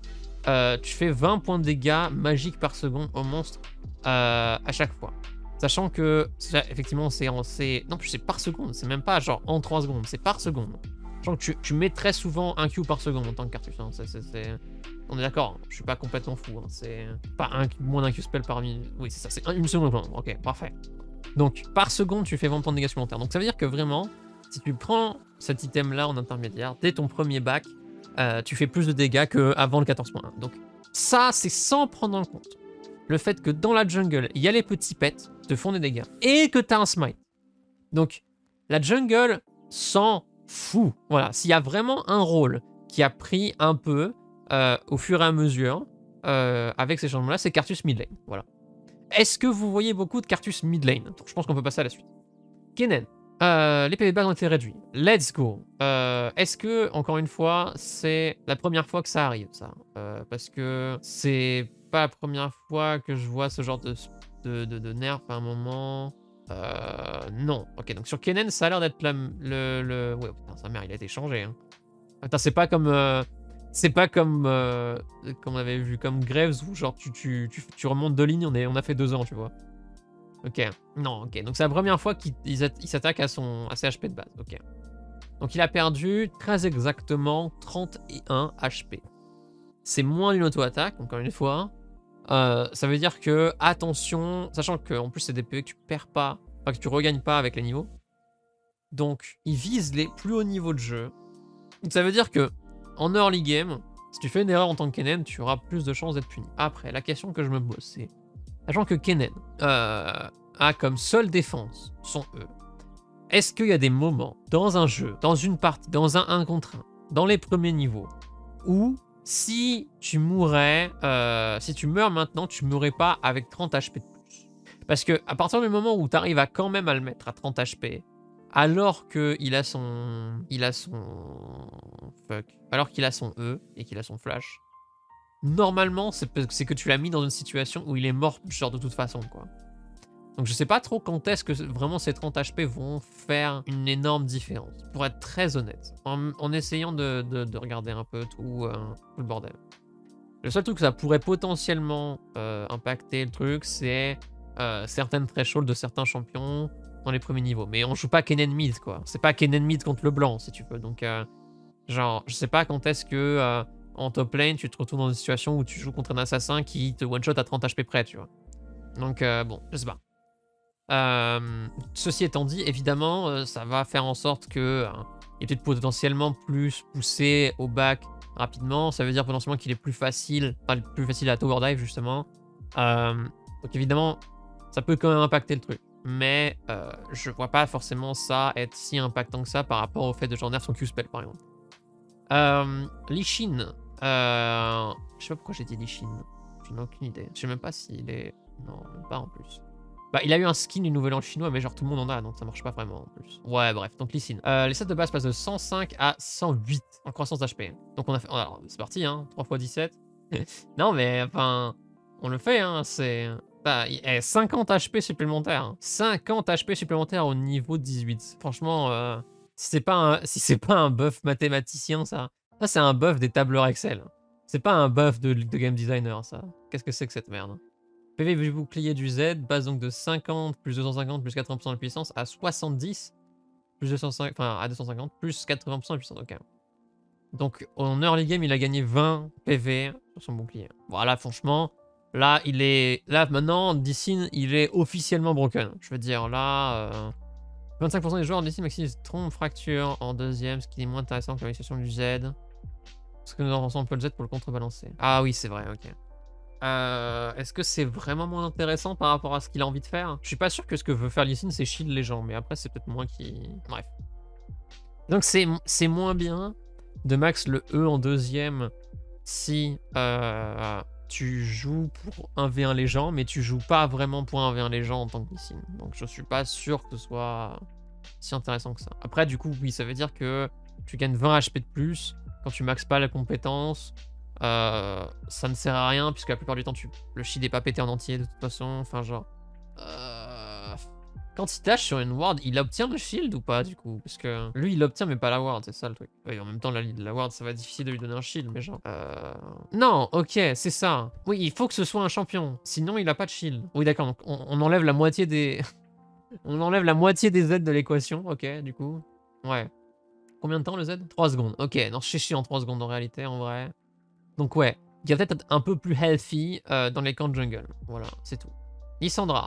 euh, tu fais vingt points de dégâts magiques par seconde au monstre euh, à chaque fois. Sachant que, effectivement, c'est en... Non, plus c'est par seconde, c'est même pas genre en trois secondes, c'est par seconde. Sachant que tu, tu mets très souvent un Q par seconde en tant que Carthus. Hein. C'est, c'est, c'est... On est d'accord, hein. Je suis pas complètement fou. Hein. C'est pas un, moins d'un Q spell par minute. Oui, c'est ça, c'est une seconde. Ok, parfait. Donc, par seconde, tu fais vingt points de dégâts supplémentaires. Donc, ça veut dire que vraiment, si tu prends cet item-là en intermédiaire, dès ton premier back, euh, tu fais plus de dégâts qu'avant le quatorze point un. Donc, ça, c'est sans prendre en compte le fait que dans la jungle, il y a les petits pets te font des dégâts et que tu as un smite. Donc, la jungle s'en fout. Voilà, s'il y a vraiment un rôle qui a pris un peu euh, au fur et à mesure euh, avec ces changements-là, c'est Carthus mid lane. Voilà. Est-ce que vous voyez beaucoup de Carthus mid lane? Donc, je pense qu'on peut passer à la suite. Kennen. Euh, les P V de base ont été réduits. Let's go. Euh, Est-ce que, encore une fois, c'est la première fois que ça arrive, ça euh, parce que c'est pas la première fois que je vois ce genre de, de, de, de nerf à un moment. Euh, non. Ok, donc sur Kennen, ça a l'air d'être le... le, le... Ouais, putain, sa mère, il a été changé. Hein. Attends, c'est pas comme... Euh, c'est pas comme... Euh, comme on avait vu, comme Graves, où genre tu, tu, tu, tu remontes deux lignes, on, est, on a fait deux ans, tu vois. Ok, non, ok. Donc c'est la première fois qu'il s'attaque à, son, à ses H P de base. Ok. Donc il a perdu très exactement trente et un H P. C'est moins d'une auto-attaque, encore une fois. Euh, ça veut dire que, attention, sachant que en plus c'est des P V que tu perds pas, enfin que tu regagnes pas avec les niveaux. Donc il vise les plus hauts niveaux de jeu. Donc ça veut dire que en early game, si tu fais une erreur en tant que Kennen, tu auras plus de chances d'être puni. Après, la question que je me pose, c'est... Sachant que Kennen euh, a comme seule défense son E, est-ce qu'il y a des moments dans un jeu, dans une partie, dans un un contre un, dans les premiers niveaux, où si tu mourrais, euh, si tu meurs maintenant, tu mourrais pas avec trente H P de plus? Parce que à partir du moment où tu arrives à quand même à le mettre à trente H P, alors qu'il a son... Il a son... Fuck. Alors qu'il a son E et qu'il a son flash, normalement, c'est c'est que tu l'as mis dans une situation où il est mort, genre de toute façon, quoi. Donc je sais pas trop quand est-ce que vraiment ces trente H P vont faire une énorme différence, pour être très honnête, en, en essayant de, de, de regarder un peu tout, euh, tout le bordel. Le seul truc que ça pourrait potentiellement euh, impacter le truc, c'est euh, certaines thresholds de certains champions dans les premiers niveaux. Mais on joue pas Kennen Mid, quoi. C'est pas Kennen Mid contre le blanc, si tu veux. Donc, euh, genre, je sais pas quand est-ce que euh, en top lane, tu te retrouves dans une situation où tu joues contre un assassin qui te one-shot à trente H P près, tu vois. Donc, euh, bon, je sais pas. Euh, ceci étant dit, évidemment, euh, ça va faire en sorte que euh, il est peut-être potentiellement plus poussé au back rapidement. Ça veut dire potentiellement qu'il est plus facile, enfin, plus facile à tower dive justement. Euh, donc évidemment, ça peut quand même impacter le truc. Mais euh, je vois pas forcément ça être si impactant que ça par rapport au fait de genre nerf son Q-spell par exemple. Euh, Lee Sin. Euh, je sais pas pourquoi j'ai dit Lee Sin. Je n'ai aucune idée. Je sais même pas s'il est... Non, même pas en plus. Bah, il a eu un skin du nouvel an chinois, mais genre tout le monde en a, donc ça marche pas vraiment en plus. Ouais, bref, donc Lee Sin. Euh, les stats de base passent de cent cinq à cent huit en croissance d'H P. Donc on a fait... Alors, c'est parti, hein, trois fois dix-sept. Non, mais enfin, on le fait, hein, c'est... Bah, eh, cinquante H P supplémentaires. Hein. cinquante H P supplémentaires au niveau dix-huit. Franchement, euh, si c'est pas, un... si c'est pas un buff mathématicien, ça, ça c'est un buff des tableurs Excel. C'est pas un buff de, de game designer, ça. Qu'est-ce que c'est que cette merde? P V du bouclier du Z passe donc de cinquante plus deux cent cinquante plus quatre-vingts pour cent de puissance à soixante-dix plus deux cent cinquante, enfin à deux cent cinquante plus quatre-vingts pour cent de puissance. Ok. Donc en early game, il a gagné vingt P V sur son bouclier. Voilà, franchement, là il est, là maintenant, Lee Sin, il est officiellement broken. Je veux dire là, euh... vingt-cinq pour cent des joueurs de Lee Sin maximisent trompe fracture en deuxième, ce qui est moins intéressant que la réalisation du Z. Parce que nous avançons un peu le Z pour le contrebalancer. Ah oui, c'est vrai, ok. Euh, Est-ce que c'est vraiment moins intéressant par rapport à ce qu'il a envie de faire? Je suis pas sûr que ce que veut faire Lee Sin, c'est shield les gens, mais après, c'est peut-être moi qui... Bref. Donc, c'est moins bien de max le E en deuxième si euh, tu joues pour un v un les gens, mais tu joues pas vraiment pour un v un les gens en tant que Lee Sin. Donc, je suis pas sûr que ce soit si intéressant que ça. Après, du coup, oui, ça veut dire que tu gagnes vingt H P de plus quand tu maxes pas la compétence. Euh, ça ne sert à rien puisque la plupart du temps tu, le shield est pas pété en entier de toute façon, enfin genre euh, quand il dash sur une ward il obtient le shield ou pas du coup, parce que lui il l'obtient mais pas la ward, c'est ça le truc. Et en même temps la, la ward ça va être difficile de lui donner un shield, mais genre euh... non, ok, c'est ça, oui, il faut que ce soit un champion sinon il a pas de shield. Oui d'accord, donc on, on enlève la moitié des on enlève la moitié des Z de l'équation, ok, du coup ouais. Combien de temps le Z? trois secondes, ok, non je suis en trois secondes en réalité en vrai. Donc ouais, il va peut-être être un peu plus healthy euh, dans les camps de jungle. Voilà, c'est tout. Lissandra.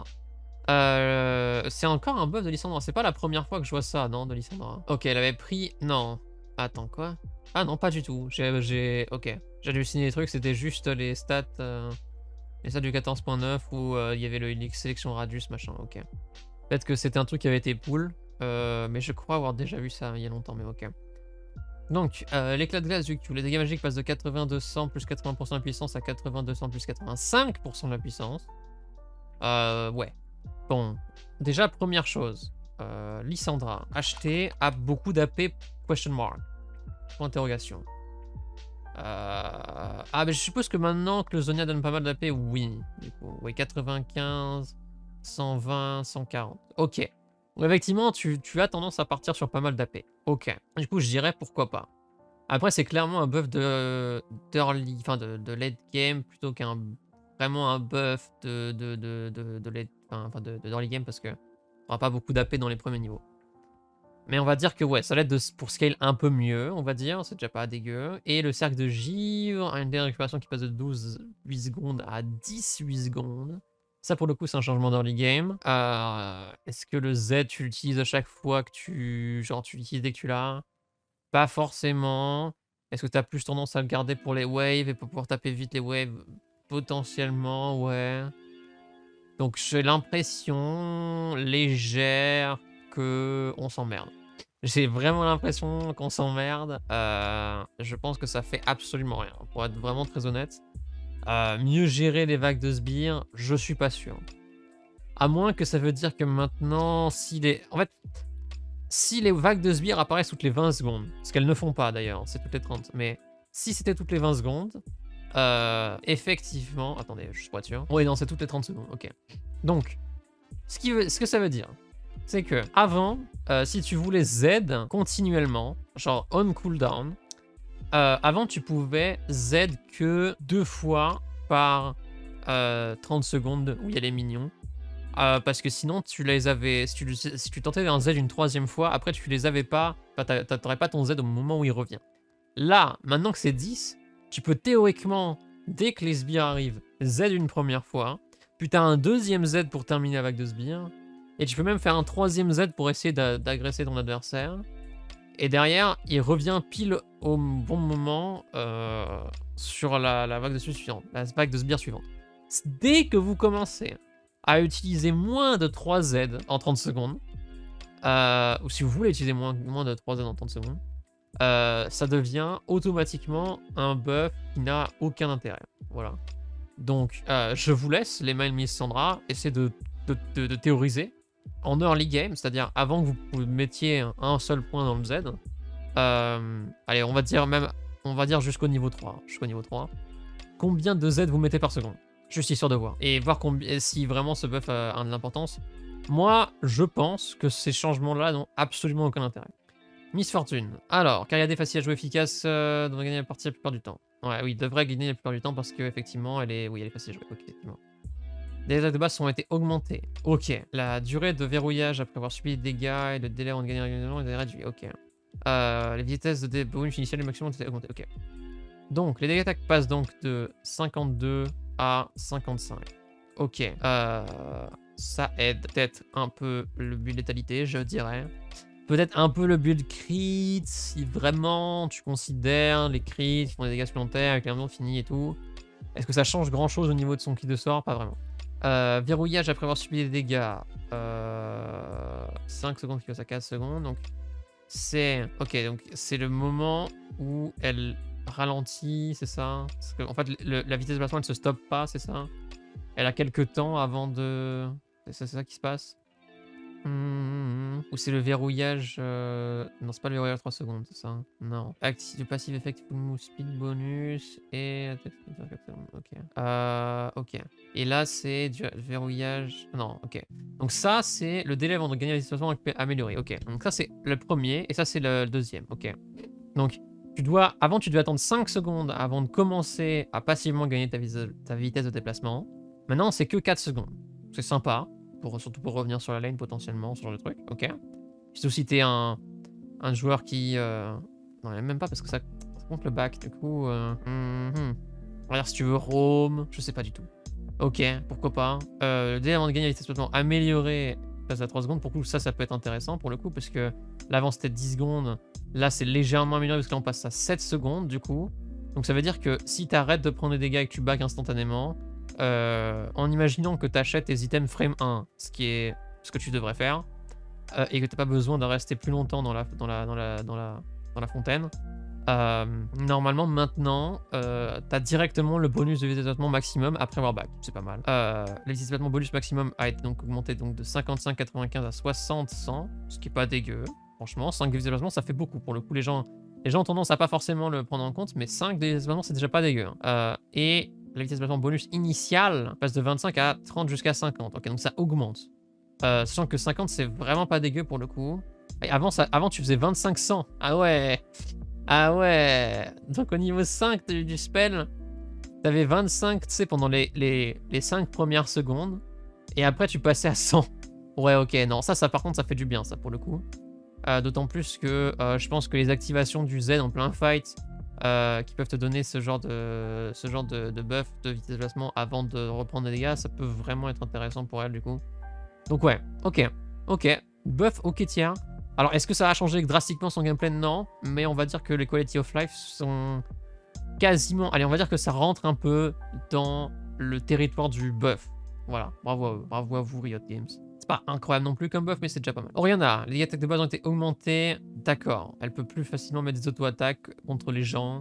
Euh, c'est encore un buff de Lissandra. C'est pas la première fois que je vois ça, non, de Lissandra. Ok, elle avait pris... Non. Attends, quoi? Ah non, pas du tout. J'ai... Ok. J'ai halluciné les trucs, c'était juste les stats... Euh, les stats du quatorze point neuf où euh, il y avait le Helix Sélection Radius, machin, ok. Peut-être que c'était un truc qui avait été pull. Euh, mais je crois avoir déjà vu ça il y a longtemps, mais ok. Donc, euh, l'éclat de glace du Q. Les dégâts magiques passent de quatre-vingts deux cents plus quatre-vingts pour cent de la puissance à quatre-vingts deux cents plus quatre-vingt-cinq pour cent de la puissance. Euh, ouais. Bon, déjà, première chose. Euh, Lissandra, acheter a beaucoup d'A P question mark. Point d'interrogation. Euh... Ah, mais je suppose que maintenant que le Zonia donne pas mal d'A P, oui. Du coup, oui, quatre-vingt-quinze, cent vingt, cent quarante. Ok. Donc effectivement, tu, tu as tendance à partir sur pas mal d'A P. Ok. Du coup, je dirais pourquoi pas. Après, c'est clairement un buff de d'early, enfin de, de late game plutôt qu'un vraiment un buff de de de de, de late, enfin de, de early game parce que on aura pas beaucoup d'A P dans les premiers niveaux. Mais on va dire que ouais, ça l'aide pour scale un peu mieux, on va dire, c'est déjà pas dégueu. Et le cercle de givre a une dernière récupération qui passe de douze huit secondes à dix-huit secondes. Ça, pour le coup, c'est un changement d'early game. Euh, Est-ce que le Z, tu l'utilises à chaque fois que tu... Genre, tu l'utilises dès que tu l'as? Pas forcément. Est-ce que tu as plus tendance à le garder pour les waves et pour pouvoir taper vite les waves? Potentiellement, ouais. Donc, j'ai l'impression légère qu'on s'emmerde. J'ai vraiment l'impression qu'on s'emmerde. Euh, je pense que ça fait absolument rien, pour être vraiment très honnête. Euh, mieux gérer les vagues de sbires, je suis pas sûr. À moins que ça veut dire que maintenant, si les... En fait, si les vagues de sbires apparaissent toutes les vingt secondes, ce qu'elles ne font pas d'ailleurs, c'est toutes les trente, mais si c'était toutes les vingt secondes, euh, effectivement... Attendez, juste pour être sûr. Oui, non, c'est toutes les trente secondes, ok. Donc, ce, qui veut, ce que ça veut dire, c'est que avant, euh, si tu voulais Z continuellement, genre on cooldown, euh, avant tu pouvais Z que deux fois par euh, trente secondes où il y a les minions. Euh, parce que sinon, tu les avais. Si tu, si tu tentais un Z une troisième fois, après tu les avais pas. Enfin, t'aurais pas ton Z au moment où il revient. Là, maintenant que c'est dix, tu peux théoriquement, dès que les sbires arrivent, Z une première fois. Puis t'as un deuxième Z pour terminer la vague de sbires. Et tu peux même faire un troisième Z pour essayer d'agresser ton adversaire. Et derrière, il revient pile au bon moment euh, sur la, la vague de suivante, la vague de sbires suivante. Dès que vous commencez à utiliser moins de trois Z en trente secondes, euh, ou si vous voulez utiliser moins, moins de trois Z en trente secondes, euh, ça devient automatiquement un buff qui n'a aucun intérêt. Voilà. Donc, euh, je vous laisse, les mails Miss Sandra, essayer de, de, de, de théoriser en early game, c'est-à-dire avant que vous mettiez un seul point dans le Z. Euh, allez, on va dire même, on va dire jusqu'au niveau trois. Jusqu'au niveau trois. Combien de Z vous mettez par seconde? Juste histoire de voir. Et voir combien, si vraiment ce buff a, a de l'importance. Moi, je pense que ces changements-là n'ont absolument aucun intérêt. Miss Fortune. Alors, car il y a des faciles à jouer efficaces, euh, devrait gagner la partie la plupart du temps. Ouais, oui, devrait gagner la plupart du temps parce qu'effectivement, elle est, oui, elle est facile à jouer. Ok, effectivement. Les attaques de base ont été augmentées. Ok. La durée de verrouillage après avoir subi des dégâts et le délai avant de gagner un est réduit. Ok. Euh, les vitesses de bonus initiales du maximum ont été augmentées. Ok. Donc, les dégâts d'attaque passent donc de cinquante-deux à cinquante-cinq. Ok. Euh, ça aide peut-être un peu le build létalité, je dirais. Peut-être un peu le build crit, si vraiment tu considères les crits qui font des dégâts supplémentaires avec l'armure finie et tout. Est-ce que ça change grand-chose au niveau de son kit de sort? Pas vraiment. Euh, verrouillage après avoir subi des dégâts. Euh, cinq secondes qui passe à quatre secondes. Donc, c'est... Ok, donc c'est le moment où elle ralentit, c'est ça? Parce que, en fait, le, la vitesse de placement, elle se stoppe pas, c'est ça? Elle a quelques temps avant de... C'est ça qui se passe? Mmh, ou c'est le verrouillage... Euh... Non, c'est pas le verrouillage à trois secondes, c'est ça? Non. Active, le passif effect full move speed bonus et... Ok. Euh, ok. Et là, c'est du verrouillage... Non, ok. Donc ça, c'est le délai avant de gagner la situation améliorée. Ok. Donc ça, c'est le premier et ça, c'est le deuxième. Ok. Donc, tu dois... Avant, tu devais attendre cinq secondes avant de commencer à passivement gagner ta, vis... ta vitesse de déplacement. Maintenant, c'est que quatre secondes. C'est sympa. Pour, surtout pour revenir sur la lane potentiellement, ce genre de truc, ok. Surtout si t'es un, un joueur qui... Euh... Non, même pas parce que ça, ça compte le back, du coup... Euh... Mm -hmm. Regarde si tu veux roam, je sais pas du tout. Ok, pourquoi pas. Euh, le délai avant de gagner la vitesse de déplacement amélioré passe à trois secondes, pour le coup ça, ça peut être intéressant pour le coup, parce que l'avant c'était dix secondes, là c'est légèrement amélioré parce que là on passe à sept secondes du coup. Donc ça veut dire que si t'arrêtes de prendre des dégâts et que tu back instantanément, Euh, en imaginant que tu achètes tes items frame un, ce qui est ce que tu devrais faire, euh, et que tu n'as pas besoin de rester plus longtemps dans la, dans la, dans la, dans la, dans la fontaine, euh, normalement maintenant, euh, tu as directement le bonus de vitesse de déplacement maximum après avoir back. C'est pas mal. Euh, la vitesse de déplacement bonus maximum a été donc augmenté donc, de cinquante-cinq quatre-vingt-quinze à soixante cent, ce qui est pas dégueu. Franchement, cinq de vitesse de déplacement, ça fait beaucoup pour le coup. Les gens, les gens ont tendance à pas forcément le prendre en compte, mais cinq de vitesse de déplacement, c'est déjà pas dégueu. Hein. Euh, et la vitesse de déplacement bonus initiale passe de vingt-cinq à trente jusqu'à cinquante. Ok, donc ça augmente. Euh, sachant que cinquante, c'est vraiment pas dégueu pour le coup. Et avant, ça, avant, tu faisais vingt-cinq cents. Ah ouais. Ah ouais. Donc au niveau cinq du, du spell, t'avais vingt-cinq, tu sais, pendant les, les, les cinq premières secondes. Et après, tu passais à cent. Ouais, ok. Non, ça, ça par contre, ça fait du bien, ça, pour le coup. Euh, D'autant plus que euh, je pense que les activations du Z en plein fight... Euh, qui peuvent te donner ce genre de ce genre de, de buff de vitesse de déplacement avant de reprendre des dégâts, ça peut vraiment être intéressant pour elle du coup. Donc ouais, ok, ok, buff ok tiers. Alors est-ce que ça a changé drastiquement son gameplay? Non, mais on va dire que les quality of life sont quasiment... Allez, on va dire que ça rentre un peu dans le territoire du buff. Voilà, bravo à eux, bravo à vous Riot Games. C'est pas incroyable non plus comme buff, mais c'est déjà pas mal. Oriana, les attaques de base ont été augmentées. D'accord. Elle peut plus facilement mettre des auto-attaques contre les gens.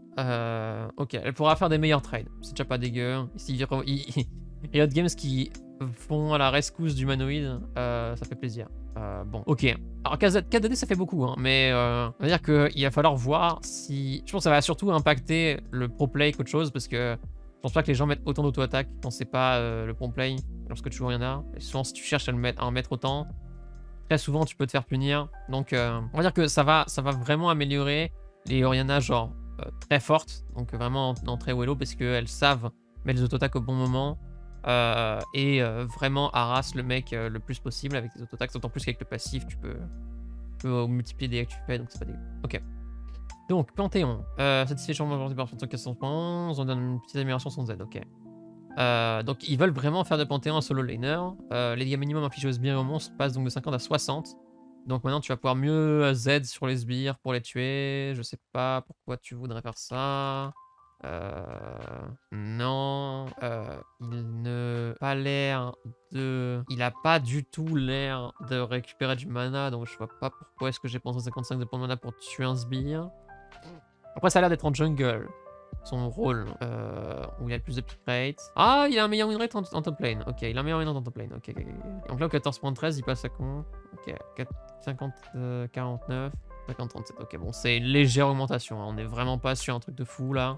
Euh, ok, elle pourra faire des meilleurs trades. C'est déjà pas dégueu. Ici, Riot Games qui font à la rescousse d'humanoïdes, euh, ça fait plaisir. Euh, bon, ok. Alors K D D ça fait beaucoup, hein, mais euh, on va dire qu'il va falloir voir si... Je pense que ça va surtout impacter le pro play qu'autre chose, parce que je pense pas que les gens mettent autant d'auto-attaque quand c'est pas euh, le pro play, lorsque tu joues rien a. Et souvent si tu cherches à, le mettre, à en mettre autant, très souvent tu peux te faire punir. Donc euh, on va dire que ça va, ça va vraiment améliorer les Oriana genre euh, très fortes, donc vraiment en entrée ou hello, parce qu'elles savent mettre les auto-attaques au bon moment. Euh, et euh, vraiment harasse le mec euh, le plus possible avec tes auto-attaques, d'autant plus qu'avec le passif tu peux, tu peux multiplier les dégâts que tu fais, donc c'est pas dégueu. Ok. Donc Panthéon, euh, satisfait changement aujourd'hui par quatre cent onze, on donne une petite amélioration sans Z, ok. Euh, donc ils veulent vraiment faire de Panthéon un solo laner. Euh, les dégâts minimum infligés aux sbires et aux monstres passent donc de cinquante à soixante. Donc maintenant tu vas pouvoir mieux Z sur les sbires pour les tuer. Je sais pas pourquoi tu voudrais faire ça. Euh, non, euh, il ne pas l'air de, il a pas du tout l'air de récupérer du mana, donc je vois pas pourquoi est-ce que j'ai pensé cinquante-cinq de points de mana pour tuer un sbire. Après ça a l'air d'être en jungle, son rôle, euh, où il a le plus de pick rate. Ah, il a un meilleur win rate en, en top lane. Ok, il a un meilleur win rate en top lane. Ok, ok, ok. Donc là au quatorze point treize, il passe à con. Ok, cinquante, euh, quarante-neuf, cinquante, trente-sept. Ok, bon, c'est une légère augmentation, hein. On est vraiment pas sur un truc de fou là.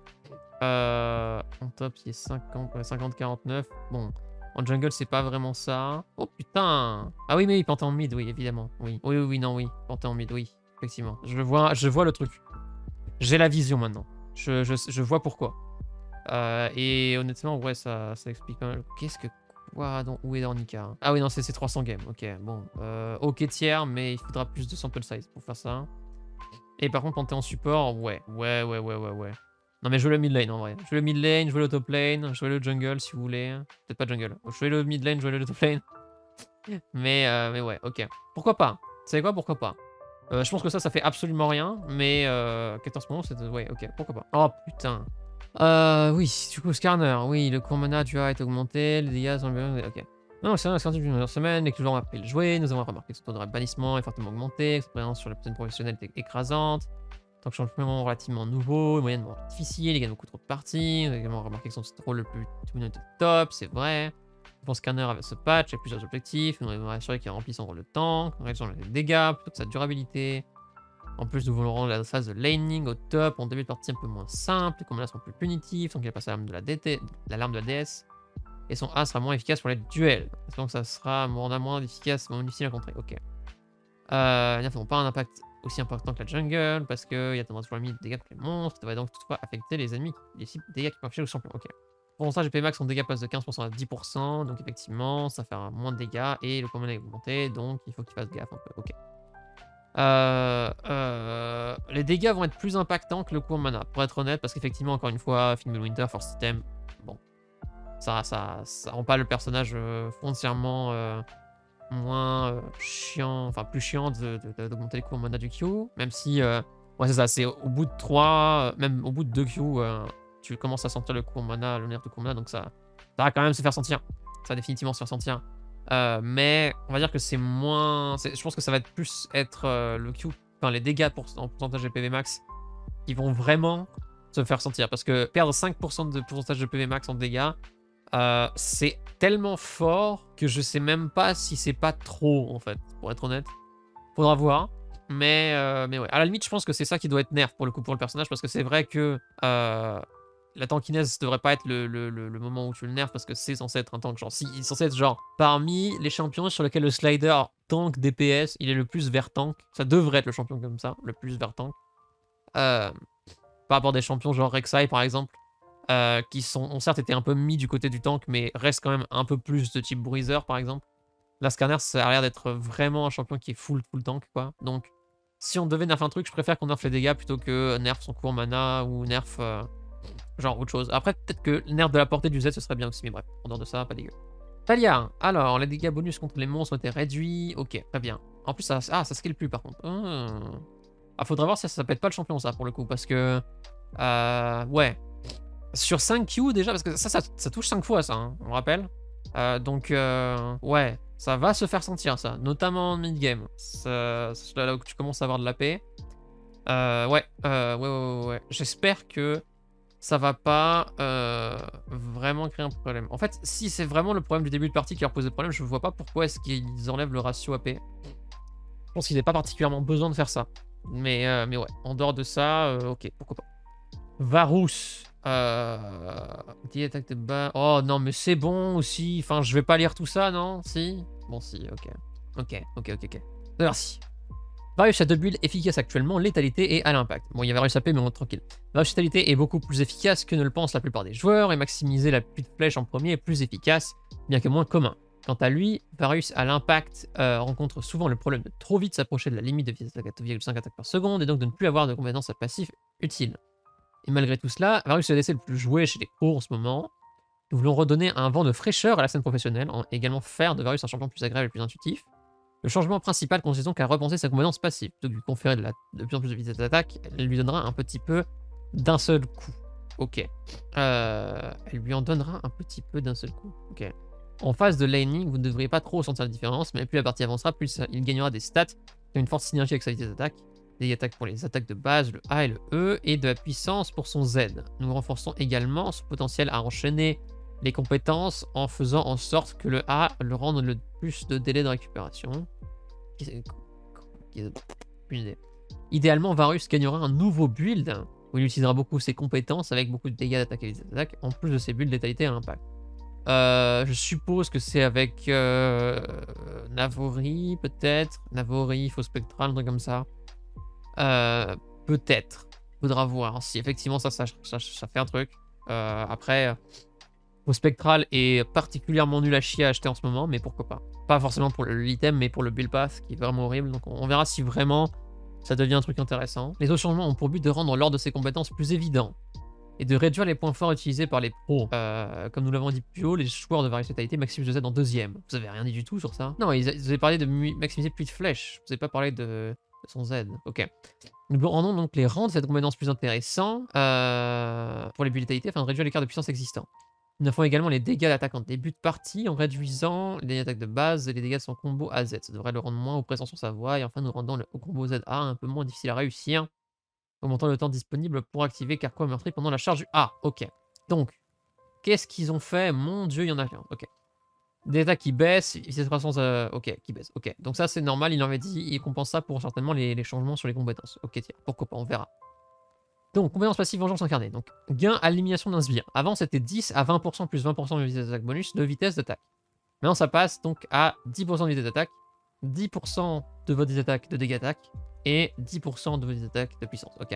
Euh, en top, il est cinquante, cinquante quarante-neuf. Bon, en jungle, c'est pas vraiment ça. Oh putain! Ah oui, mais oui, Panthéon mid, oui, évidemment. Oui, oui, oui, oui non, oui. Panthéon mid, oui, effectivement. Je vois, je vois le truc. J'ai la vision maintenant. Je, je, je vois pourquoi. Euh, et honnêtement, ouais, ça, ça explique quand même. Qu'est-ce que. Quoi, donc, où est Dornica? Ah oui, non, c'est trois cents games. Ok, bon. Euh, ok, tiers, mais il faudra plus de sample size pour faire ça. Et par contre, Panthéon support, ouais, ouais, ouais, ouais, ouais, ouais. Non mais je veux le mid lane en vrai. Je veux le mid lane, je veux le top lane, je veux le jungle si vous voulez. Peut-être pas jungle. Je veux le mid lane, je veux le top lane. Mais, euh, mais ouais, ok. Pourquoi pas? Vous savez quoi? Pourquoi pas? euh, Je pense que ça, ça fait absolument rien. Mais euh, quatorze points, c'est... Ouais, ok, pourquoi pas? Oh putain. Euh, oui, du coup, Skarner. Oui, le cours mana, tu vois, est augmenté. Les dégâts sont... Ok. Non, c'est un scientifique d'une semaine, et que l'on a appris le jouer. Nous avons remarqué que son taux de bannissement est fortement augmenté, que sa présence sur la personne professionnelle était écrasante. Tant que champion relativement nouveau, moyennement difficile, il gagne beaucoup trop de parties. On a également remarqué que son rôle le plus était top, c'est vrai. Je pense Skarner avec ce patch, il y a plusieurs objectifs. Nous devons assurer qu'il remplit son rôle de tank, en réduisant les dégâts plutôt que sa durabilité. En plus, nous voulons rendre la phase de laning au top, en début de partie un peu moins simple, les combats sont plus punitifs, donc il a passé l'alarme de la D T, l'alarme de la D S. Et son A sera moins efficace pour les duels. Donc ça sera moins, moins efficace, moins difficile à contrer. Ok. Euh, ils n'ont pas un impact aussi important que la jungle, parce qu'il y a tendance à avoir mis de dégâts pour les monstres, ça va donc toutefois affecter les ennemis, les dégâts qui peuvent afficher au champion. Ok. Pour ça, G P max, son dégâts passe de quinze pour cent à dix pour cent, donc effectivement, ça fait moins de dégâts, et le combat est augmenté, donc il faut qu'il fasse gaffe un peu. Ok. Euh, euh, les dégâts vont être plus impactants que le coût en mana, pour être honnête, parce qu'effectivement, encore une fois, Fimbulwinter, Force System, bon, ça, ça, ça rend pas le personnage euh, foncièrement euh, moins euh, chiant, enfin plus chiant d'augmenter de, de, les coups en mana du Q, même si, euh, ouais c'est ça, c'est au bout de trois, même au bout de deux Q, euh, tu commences à sentir le coup en mana, le nerf de coup en mana, donc ça, ça va quand même se faire sentir, ça va définitivement se faire sentir. Euh, mais on va dire que c'est moins, je pense que ça va être plus être euh, le Q, enfin les dégâts pour, en pourcentage de P V max, qui vont vraiment se faire sentir, parce que perdre cinq pour cent de pourcentage de P V max en dégâts, Euh, c'est tellement fort que je sais même pas si c'est pas trop en fait, pour être honnête. Faudra voir. Mais, euh, mais ouais, à la limite, je pense que c'est ça qui doit être nerf pour le coup pour le personnage, parce que c'est vrai que euh, la tankiness devrait pas être le, le, le, le moment où tu le nerfs, parce que c'est censé être un tank. Genre, si, il est censé être genre parmi les champions sur lesquels le slider tank D P S, il est le plus vers tank. Ça devrait être le champion comme ça, le plus vers tank. Euh, par rapport à des champions genre Rek'Sai par exemple. Euh, qui sont, ont certes été un peu mis du côté du tank, mais restent quand même un peu plus de type bruiser, par exemple. La Skarner, ça a l'air d'être vraiment un champion qui est full, full tank, quoi. Donc, si on devait nerf un truc, je préfère qu'on nerf les dégâts plutôt que nerf son cours mana ou nerf euh, genre autre chose. Après, peut-être que nerf de la portée du Z, ce serait bien aussi, mais bref, en dehors de ça, pas dégueu. Talia, alors, les dégâts bonus contre les monstres ont été réduits. Ok, très bien. En plus, ça, ah, ça skill plus, par contre. Ah, ah faudrait voir si ça, ça pète pas le champion, ça, pour le coup, parce que... Euh, ouais. Sur cinq Q déjà, parce que ça, ça, ça touche cinq fois ça, hein, on rappelle. Euh, donc, euh, ouais, ça va se faire sentir ça, notamment en mid-game. C'est là où tu commences à avoir de la paix. Euh, ouais, euh, ouais, ouais, ouais, ouais. J'espère que ça va pas euh, vraiment créer un problème. En fait, si c'est vraiment le problème du début de partie qui leur pose des problèmes, je vois pas pourquoi est-ce qu'ils enlèvent le ratio A P. Je pense qu'ils n'avaient pas particulièrement besoin de faire ça. Mais, euh, mais ouais, en dehors de ça, euh, ok, pourquoi pas. Varus. Euh... dix attaques de bas. Oh non, mais c'est bon aussi. Enfin, je vais pas lire tout ça, non? Si? Bon, si, ok. Ok, ok, ok, ok. Merci. Varus a deux builds efficaces actuellement, létalité et à l'impact. Bon, il y a Varus A P, mais on est tranquille. Varus létalité est beaucoup plus efficace que ne le pensent la plupart des joueurs, et maximiser la pluie de flèches en premier est plus efficace, bien que moins commun. Quant à lui, Varus à l'impact euh, rencontre souvent le problème de trop vite s'approcher de la limite de vitesse d'attaque à deux virgule cinq attaques par seconde, et donc de ne plus avoir de compétences passives utiles. Et malgré tout cela, Varus est laissé le plus joué chez les pros en ce moment. Nous voulons redonner un vent de fraîcheur à la scène professionnelle, en également faire de Varus un champion plus agréable et plus intuitif. Le changement principal consiste donc à repenser sa compétence passive. Plutôt que de lui conférer de, la, de plus en plus de vitesse d'attaque, elle lui donnera un petit peu d'un seul coup. Ok. Euh, elle lui en donnera un petit peu d'un seul coup. Ok. En phase de laning, vous ne devriez pas trop sentir la différence, mais plus la partie avancera, plus il gagnera des stats qui ont une forte synergie avec sa vitesse d'attaque. Des attaques pour les attaques de base, le A et le E, et de la puissance pour son Z. Nous renforçons également son potentiel à enchaîner les compétences en faisant en sorte que le A le rende le plus de délai de récupération. Idéalement, Varus gagnera un nouveau build où il utilisera beaucoup ses compétences avec beaucoup de dégâts d'attaque et d'attaque, en plus de ses builds létalité à l'impact. Euh, je suppose que c'est avec euh, Navori, peut-être. Navori, faux spectral, un truc comme ça. Euh, peut-être. Faudra voir si effectivement ça, ça, ça, ça fait un truc. Euh, après, faux spectral est particulièrement nul à chier à acheter en ce moment, mais pourquoi pas. Pas forcément pour l'item, mais pour le build path qui est vraiment horrible. Donc on verra si vraiment ça devient un truc intéressant. Les autres changements ont pour but de rendre l'ordre de ses compétences plus évident et de réduire les points forts utilisés par les pros. Euh, comme nous l'avons dit plus haut, les joueurs de Varus létalité maximisent de Z en deuxième. Vous avez rien dit du tout sur ça? Non, ils, ils avaient parlé de maximiser pluie de flèches. Vous n'avez pas parlé de, de son Z. Ok. Nous rendons donc les rangs de cette compétence plus intéressants euh, pour les builds létalité afin de réduire l'écart de puissance existant. Nous avons également les dégâts d'attaque en début de partie en réduisant les attaques de base et les dégâts de son combo A Z. Ça devrait le rendre moins oppressant sur sa voie et enfin nous rendons le combo Z A un peu moins difficile à réussir, augmentant le temps disponible pour activer Carquois meurtri pendant la charge du A. Ok. Donc, qu'est-ce qu'ils ont fait? Mon dieu, il y en a rien. Ok. Des attaques qui baissent, vitesse de croissance, euh, ok, qui baissent. Ok. Donc ça c'est normal, il en avait dit, il compense ça pour certainement les, les changements sur les compétences. Ok, tiens, pourquoi pas, on verra. Donc, compétence passive vengeance incarnée. Donc, gain à l'élimination d'un sbire. Avant, c'était dix à vingt pour cent plus vingt pour cent de vitesse d'attaque bonus de vitesse d'attaque. Maintenant, ça passe donc à dix pour cent de vitesse d'attaque, dix pour cent de votre attaque de dégâts d'attaque et dix pour cent de votre attaque de puissance. Ok.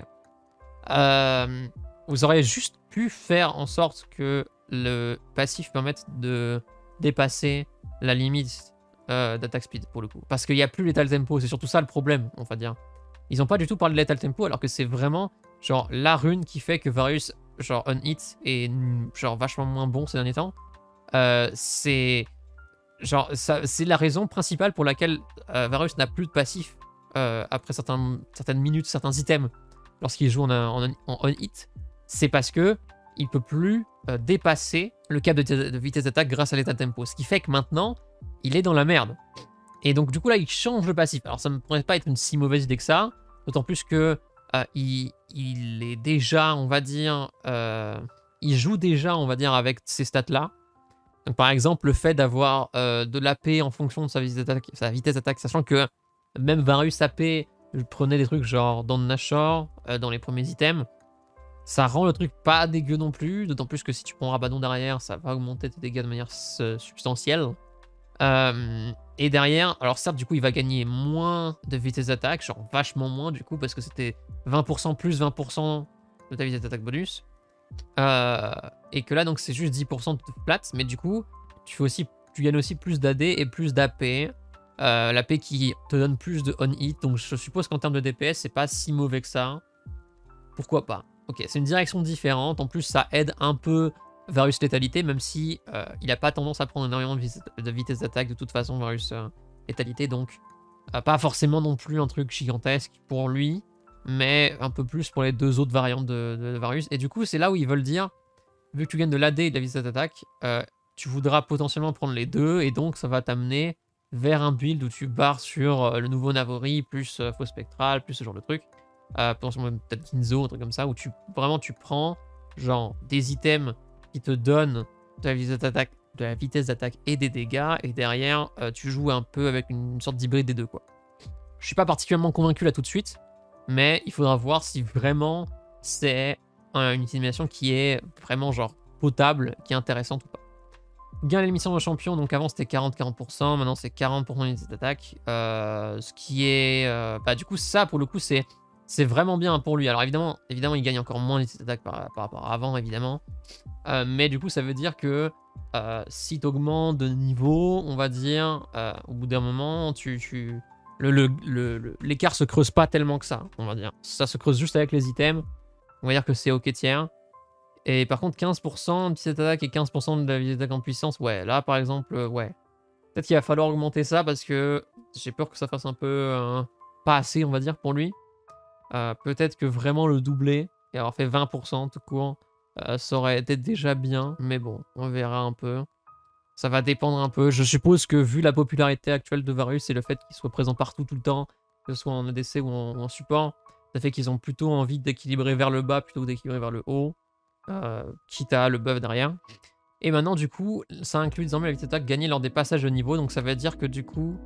Euh, vous auriez juste pu faire en sorte que le passif permette de dépasser la limite euh, d'attaque speed pour le coup. Parce qu'il n'y a plus l'étal tempo. C'est surtout ça le problème, on va dire. Ils n'ont pas du tout parlé de l'étal tempo alors que c'est vraiment genre la rune qui fait que Varus genre un hit est genre vachement moins bon ces derniers temps. Euh, c'est genre c'est la raison principale pour laquelle euh, Varus n'a plus de passif euh, après certains, certaines minutes, certains items lorsqu'il joue en, en, en on hit. C'est parce que il peut plus euh, dépasser le cap de, de vitesse d'attaque grâce à l'état tempo. Ce qui fait que maintenant il est dans la merde. Et donc du coup là il change le passif. Alors ça ne me pourrait pas être une si mauvaise idée que ça, d'autant plus que Euh, il, il est déjà, on va dire, euh, il joue déjà, on va dire, avec ces stats-là. Donc, par exemple, le fait d'avoir euh, de l'A P en fonction de sa vitesse d'attaque, sa vitesse d'attaque, sachant que même Varus A P prenait des trucs genre dans Nashor, euh, dans les premiers items, ça rend le truc pas dégueu non plus, d'autant plus que si tu prends Rabadon derrière, ça va augmenter tes dégâts de manière substantielle. Euh, et derrière, alors certes, du coup, il va gagner moins de vitesse d'attaque, genre vachement moins, du coup, parce que c'était vingt pour cent plus vingt pour cent de ta vitesse d'attaque bonus. Euh, et que là, donc, c'est juste dix pour cent de plate, mais du coup, tu, fais aussi, tu gagnes aussi plus d'A D et plus d'A P. Euh, L'A P qui te donne plus de on-hit, donc je suppose qu'en termes de D P S, c'est pas si mauvais que ça. Pourquoi pas? Ok, c'est une direction différente, en plus, ça aide un peu Varus létalité, même si euh, il n'a pas tendance à prendre énormément de vitesse d'attaque de toute façon, Varus euh, létalité, donc euh, pas forcément non plus un truc gigantesque pour lui, mais un peu plus pour les deux autres variantes de, de, de Varus. Et du coup, c'est là où ils veulent dire, vu que tu gagnes de l'A D et de la vitesse d'attaque, euh, tu voudras potentiellement prendre les deux, et donc ça va t'amener vers un build où tu barres sur euh, le nouveau Navori, plus euh, faux spectral, plus ce genre de truc, euh, potentiellement peut-être Kinzo, un truc comme ça, où tu vraiment tu prends genre des items qui te donnent de la vitesse d'attaque, de la vitesse d'attaque et des dégâts, et derrière, euh, tu joues un peu avec une sorte d'hybride des deux, quoi. Je suis pas particulièrement convaincu là tout de suite, mais il faudra voir si vraiment c'est une utilisation qui est vraiment genre potable, qui est intéressante ou pas. Gain à l'émission de champion, donc avant c'était quarante à quarante pour cent, maintenant c'est quarante pour cent d'unité d'attaque. Euh, ce qui est... Euh, bah du coup ça pour le coup c'est c'est vraiment bien pour lui. Alors évidemment, évidemment il gagne encore moins d'unité d'attaque par, par rapport à avant évidemment. Euh, mais du coup ça veut dire que euh, si tu augmentes de niveau, on va dire, euh, au bout d'un moment, tu... tu le, le, le, le, l'écart se creuse pas tellement que ça, on va dire. Ça se creuse juste avec les items. On va dire que c'est ok tiers. Et par contre, quinze pour cent de cette attaque et quinze pour cent de la vitesse d'attaque en puissance, ouais, là par exemple, euh, ouais. Peut-être qu'il va falloir augmenter ça parce que j'ai peur que ça fasse un peu euh, pas assez, on va dire, pour lui. Euh, Peut-être que vraiment le doubler et avoir fait vingt pour cent tout court, euh, ça aurait été déjà bien. Mais bon, on verra un peu. Ça va dépendre un peu. Je suppose que vu la popularité actuelle de Varus et le fait qu'il soit présent partout tout le temps, que ce soit en A D C ou en, en support, ça fait qu'ils ont plutôt envie d'équilibrer vers le bas plutôt que d'équilibrer vers le haut. Euh, quitte à le buff derrière. Et maintenant, du coup, ça inclut désormais la vitesse d'attaque gagnée lors des passages de niveau. Donc ça veut dire que du coup...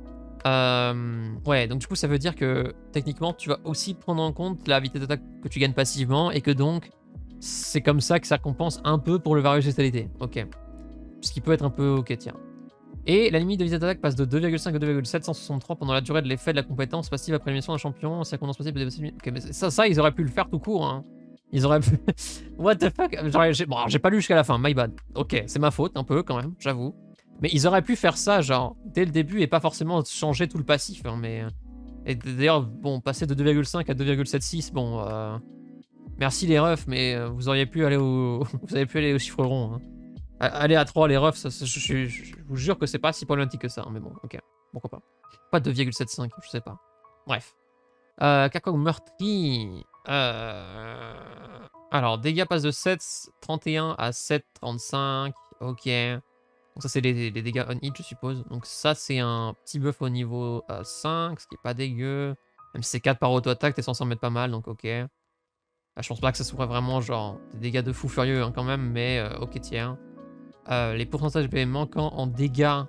Euh, ouais, donc du coup, ça veut dire que techniquement, tu vas aussi prendre en compte la vitesse d'attaque que tu gagnes passivement et que donc, c'est comme ça que ça compense un peu pour le Varus Létalité. Ok. Ce qui peut être un peu ok, tiens. Et la limite de vitesse d'attaque passe de deux virgule cinq à deux virgule sept cent soixante-trois pendant la durée de l'effet de la compétence passive après l'émission d'un champion. Circonstance passive peut dépasser... Ok, mais ça, ça, ils auraient pu le faire tout court, hein. Ils auraient pu... What the fuck. J'ai bon, j'ai pas lu jusqu'à la fin, my bad. Ok, c'est ma faute un peu quand même, j'avoue. Mais ils auraient pu faire ça, genre, dès le début et pas forcément changer tout le passif. Hein, mais... Et d'ailleurs, bon, passer de deux virgule cinq à deux virgule soixante-seize, bon... Euh... Merci les refs, mais vous auriez pu aller au... vous auriez pu aller au chiffre rond. Hein. Aller à trois les refs, ça, je, je, je vous jure que c'est pas si problématique que ça. Hein, mais bon, ok, pourquoi pas. Pas deux virgule soixante-quinze, je sais pas. Bref. Euh, Caca meurtri... Euh... Alors, dégâts passent de sept virgule trente et un à sept virgule trente-cinq. Ok. Donc ça, c'est les, les dégâts on-hit, je suppose. Donc ça, c'est un petit buff au niveau euh, cinq, ce qui est pas dégueu. Même si c'est quatre par auto-attaque, t'es censé en mettre pas mal, donc ok. Là, je pense pas que ça soit vraiment genre des dégâts de fou furieux hein, quand même, mais euh, ok, tiens. Euh, les pourcentages B M manquants en dégâts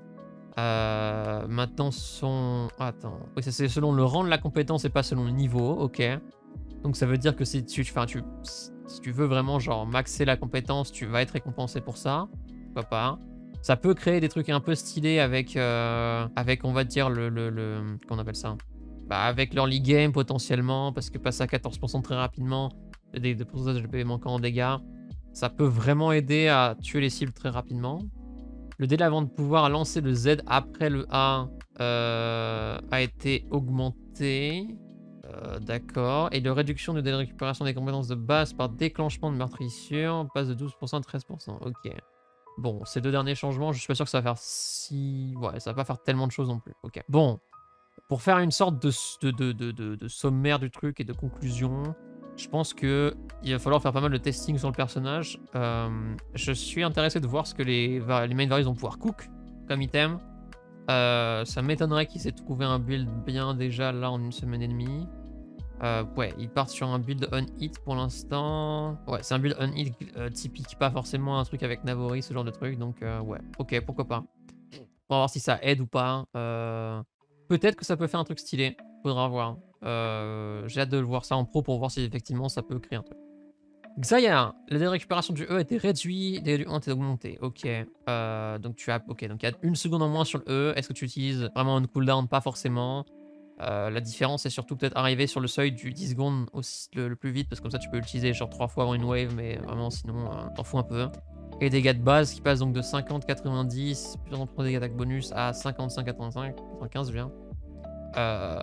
euh, maintenant sont... Oh, attends. Oui, ça c'est selon le rang de la compétence et pas selon le niveau, ok. Donc ça veut dire que si tu, enfin, tu, si tu veux vraiment genre maxer la compétence, tu vas être récompensé pour ça. Pourquoi pas. Ça peut créer des trucs un peu stylés avec, euh, avec on va dire, le... le, le qu'on appelle ça bah, avec l'early game potentiellement, parce que passer à quatorze pour cent très rapidement, des, des pourcentages de P V manquants en dégâts, ça peut vraiment aider à tuer les cibles très rapidement. Le délai avant de pouvoir lancer le Z après le A euh, a été augmenté. Euh, D'accord. Et la réduction de délai de récupération des compétences de base par déclenchement de meurtrissure passe de douze pour cent à treize pour cent. Ok. Bon, ces deux derniers changements, je suis pas sûr que ça va faire si... Ouais, ça va pas faire tellement de choses non plus. Ok. Bon. Pour faire une sorte de, de, de, de, de, de sommaire du truc et de conclusion, je pense que il va falloir faire pas mal de testing sur le personnage. Euh, je suis intéressé de voir ce que les, les main varus vont pouvoir cook comme item. Euh, ça m'étonnerait qu'ils aient trouvé un build bien déjà là en une semaine et demie. Euh, ouais, ils partent sur un build on-hit pour l'instant. Ouais, c'est un build on-hit euh, typique, pas forcément un truc avec Navori, ce genre de truc. Donc euh, ouais, ok, pourquoi pas. On va voir si ça aide ou pas. Euh... Peut-être que ça peut faire un truc stylé. Faudra voir. Euh, J'ai hâte de voir ça en pro pour voir si effectivement ça peut créer un truc. Xayah, le délai de récupération du E a été réduit, le délai du un a été augmenté. Ok. Euh, donc tu as. Ok, donc il y a une seconde en moins sur le E. Est-ce que tu utilises vraiment un cooldown? Pas forcément. Euh, la différence est surtout peut-être arriver sur le seuil du dix secondes aussi, le, le plus vite, parce que comme ça tu peux l'utiliser genre trois fois avant une wave, mais vraiment sinon euh, t'en fous un peu. Et les dégâts de base qui passent donc de cinquante à quatre-vingt-dix, plus en trois dégâts d'attaque bonus à cinquante-cinq à quatre-vingt-cinq, quatre-vingt-quinze je viens. Euh...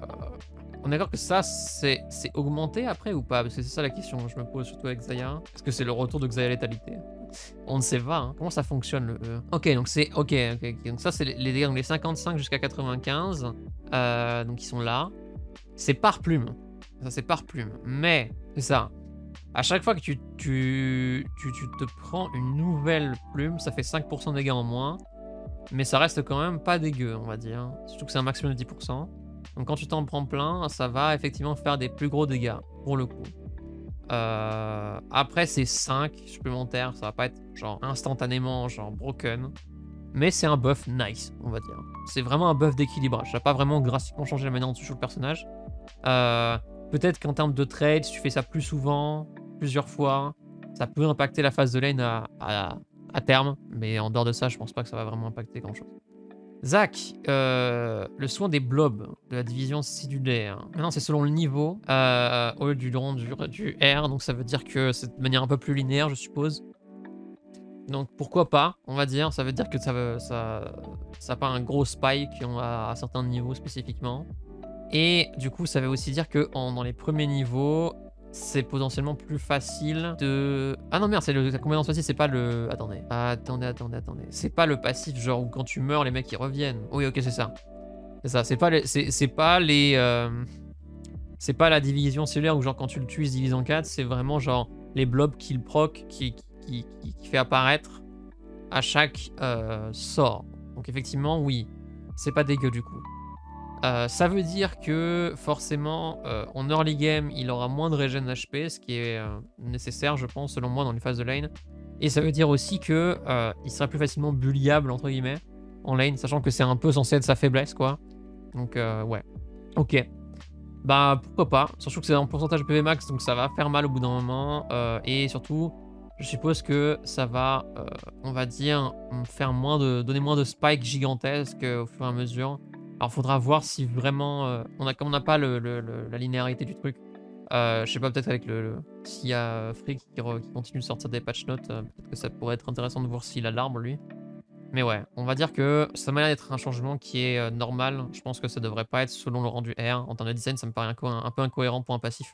On est d'accord que ça c'est augmenté après ou pas? Parce que c'est ça la question que je me pose surtout avec Xayah. Est-ce que c'est le retour de Xayah létalité? On ne sait pas, hein. Comment ça fonctionne le E? Ok, donc c'est. Ok, ok, ok. Donc ça c'est les dégâts, donc les cinquante-cinq jusqu'à quatre-vingt-quinze. Euh, donc ils sont là. C'est par plume. Ça c'est par plume. Mais, c'est ça. À chaque fois que tu, tu, tu, tu te prends une nouvelle plume, ça fait cinq pour cent de dégâts en moins. Mais ça reste quand même pas dégueu, on va dire. Surtout que c'est un maximum de dix pour cent. Donc quand tu t'en prends plein, ça va effectivement faire des plus gros dégâts, pour le coup. Euh, après, c'est cinq supplémentaires. Ça va pas être genre instantanément genre broken. Mais c'est un buff nice, on va dire. C'est vraiment un buff d'équilibrage. Ça n'a pas vraiment drastiquement changé la manière dont tu joues le personnage. Euh, Peut-être qu'en termes de trade, si tu fais ça plus souvent, plusieurs fois, ça peut impacter la phase de lane à, à, à terme. Mais en dehors de ça, je pense pas que ça va vraiment impacter grand-chose. Zach, euh, le soin des blobs de la division cellulaire. Maintenant, c'est selon le niveau, euh, au lieu du long du, du R. Donc ça veut dire que c'est de manière un peu plus linéaire, je suppose. Donc pourquoi pas, on va dire. Ça veut dire que ça veut, ça, ça pas un gros spike à, à certains niveaux spécifiquement. Et du coup, ça veut aussi dire que en, dans les premiers niveaux, c'est potentiellement plus facile de... Ah non merde, c'est le, la compétence passive, c'est pas le... Attendez, attendez, attendez, attendez. C'est pas le passif genre où quand tu meurs, les mecs ils reviennent. Oui, ok, c'est ça. C'est ça, c'est pas les... C'est pas les... Euh... C'est pas la division cellulaire où genre quand tu le tues, il se divise en quatre. C'est vraiment genre les blobs qu'il proc, qui, qui, qui, qui fait apparaître à chaque euh, sort. Donc effectivement, oui, c'est pas dégueu du coup. Euh, ça veut dire que forcément, euh, en early game, il aura moins de régène H P, ce qui est euh, nécessaire, je pense, selon moi, dans les phases de lane. Et ça veut dire aussi que euh, il sera plus facilement bulliable, entre guillemets, en lane, sachant que c'est un peu censé être sa faiblesse, quoi. Donc, euh, ouais. Ok. Bah, pourquoi pas. Surtout que c'est en pourcentage de P V max, donc ça va faire mal au bout d'un moment. Euh, et surtout, je suppose que ça va, euh, on va dire, faire moins de, donner moins de spikes gigantesques au fur et à mesure. Alors, faudra voir si vraiment... Euh, on a, comme on n'a pas le, le, le, la linéarité du truc, euh, je sais pas, peut-être avec le... le s'il y a Frick qui, re, qui continue de sortir des patch notes, euh, peut-être que ça pourrait être intéressant de voir s'il a l'arbre, lui. Mais ouais, on va dire que ça m'a l'air d'être un changement qui est euh, normal. Je pense que ça devrait pas être selon le rendu R. En termes de design, ça me paraît un, un, un peu incohérent pour un passif.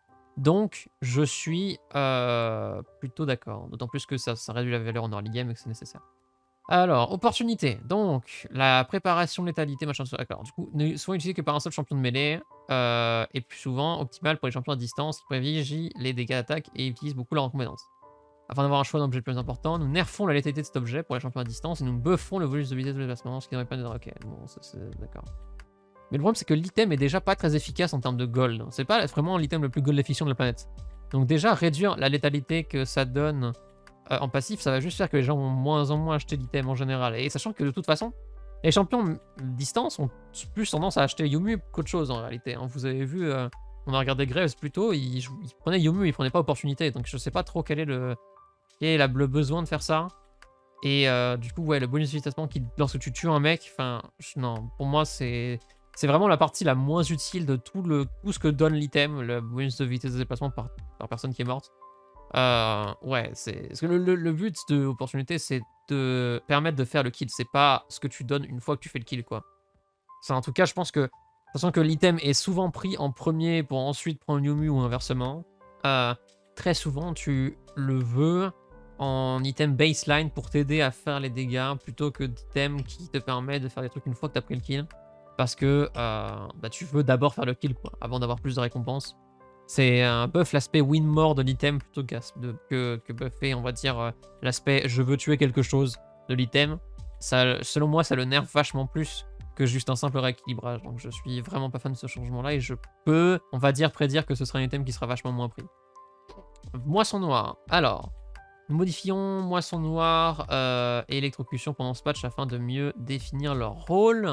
Donc, je suis euh, plutôt d'accord. D'autant plus que ça, ça réduit la valeur en early game et que c'est nécessaire. Alors, opportunité. Donc, la préparation, létalité, machin. D'accord. Du coup, ne souvent utilisé que par un seul champion de mêlée. Euh, et plus souvent, optimal pour les champions à distance qui privilégient les dégâts d'attaque et utilisent beaucoup leur compétence. Afin d'avoir un choix d'objet plus important, nous nerfons la létalité de cet objet pour les champions à distance et nous buffons le volume de vitesse de déplacement, ce qui n'aurait pas d'être. Ok, bon, ça c'est d'accord. Mais le problème, c'est que l'item est déjà pas très efficace en termes de gold. C'est pas vraiment l'item le plus gold efficient de la planète. Donc, déjà, réduire la létalité que ça donne. Euh, en passif, ça va juste faire que les gens vont moins en moins acheter l'item en général. Et sachant que de toute façon, les champions distance ont plus tendance à acheter Yomu qu'autre chose en réalité. Hein. Vous avez vu, euh, on a regardé Graves plus tôt, il, il prenait Yomu, il prenait pas opportunité. Donc je sais pas trop quel est le, quel est la, le besoin de faire ça. Et euh, du coup, ouais, le bonus de déplacement qui, lorsque tu tues un mec, enfin, non, pour moi, c'est c'est vraiment la partie la moins utile de tout, le, tout ce que donne l'item, le bonus de vitesse de déplacement par, par personne qui est morte. Euh, ouais, c'est parce que le, le, le but de l'opportunité, c'est de permettre de faire le kill. C'est pas ce que tu donnes une fois que tu fais le kill, quoi. Ça, en tout cas, je pense que, sachant que l'item est souvent pris en premier pour ensuite prendre Yomu ou inversement, euh, très souvent, tu le veux en item baseline pour t'aider à faire les dégâts plutôt que d'item qui te permet de faire des trucs une fois que tu as pris le kill. Parce que euh, bah, tu veux d'abord faire le kill, quoi, avant d'avoir plus de récompenses. C'est un buff l'aspect win more de l'item plutôt que, que, que buffer, on va dire, euh, l'aspect je veux tuer quelque chose de l'item. Selon moi, ça le nerf vachement plus que juste un simple rééquilibrage. Donc je suis vraiment pas fan de ce changement-là et je peux, on va dire, prédire que ce sera un item qui sera vachement moins pris. Moisson noire. Alors, nous modifions moisson noire euh, et électrocution pendant ce patch afin de mieux définir leur rôle.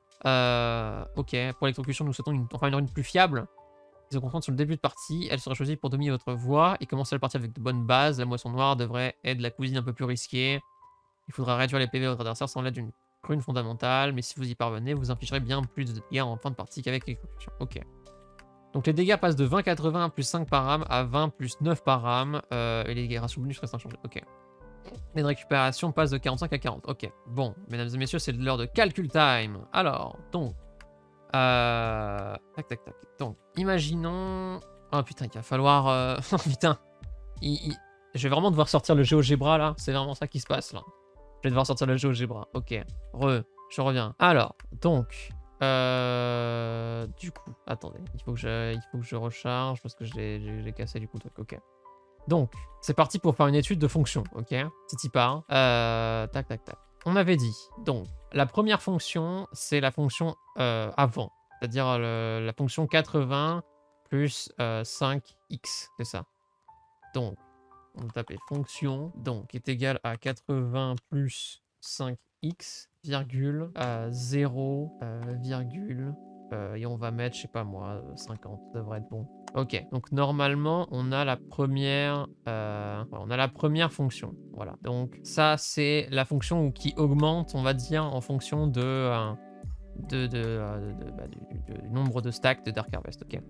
Euh, ok, pour l'électrocution, nous souhaitons une, enfin une rune plus fiable. Se concentre sur le début de partie, elle sera choisie pour dominer votre voie et commencer la partie avec de bonnes bases. La moisson noire devrait être la cousine un peu plus risquée. Il faudra réduire les P V de votre adversaire sans l'aide d'une rune fondamentale, mais si vous y parvenez, vous infligerez bien plus de dégâts en fin de partie qu'avec l'exécution. Ok. Donc les dégâts passent de vingt quatre-vingts plus cinq par âme à vingt plus neuf par âme, euh, et les dégâts sous bonus restent inchangés. Ok. Les de récupération passent de quarante-cinq à quarante. Ok. Bon, mesdames et messieurs, c'est l'heure de calcul time. Alors, donc. Euh... Tac, tac, tac. Donc, imaginons... Oh putain, il va falloir... Euh... Oh putain. Il, il... Je vais vraiment devoir sortir le GeoGebra, là. C'est vraiment ça qui se passe, là. Je vais devoir sortir le GeoGebra. Ok. Re. Je reviens. Alors, donc... Euh... Du coup... Attendez. Il faut que je, il faut que je recharge parce que j'ai cassé du coup le truc. Ok. Donc, c'est parti pour faire une étude de fonction. Ok. C'est y part. Euh... Tac, tac, tac. On avait dit, donc, la première fonction, c'est la fonction euh, avant, c'est-à-dire la fonction quatre-vingts plus euh, cinq x, c'est ça. Donc, on va taper fonction, donc, est égal à quatre-vingts plus cinq x, virgule, à zéro, euh, virgule, euh, et on va mettre, je sais pas moi, cinquante, ça devrait être bon. Ok, donc normalement, on a la première, euh, on a la première fonction, voilà. Donc ça, c'est la fonction qui augmente, on va dire, en fonction de, euh, de, de, euh, de, bah, du, du, du nombre de stacks de Dark Harvest, ok.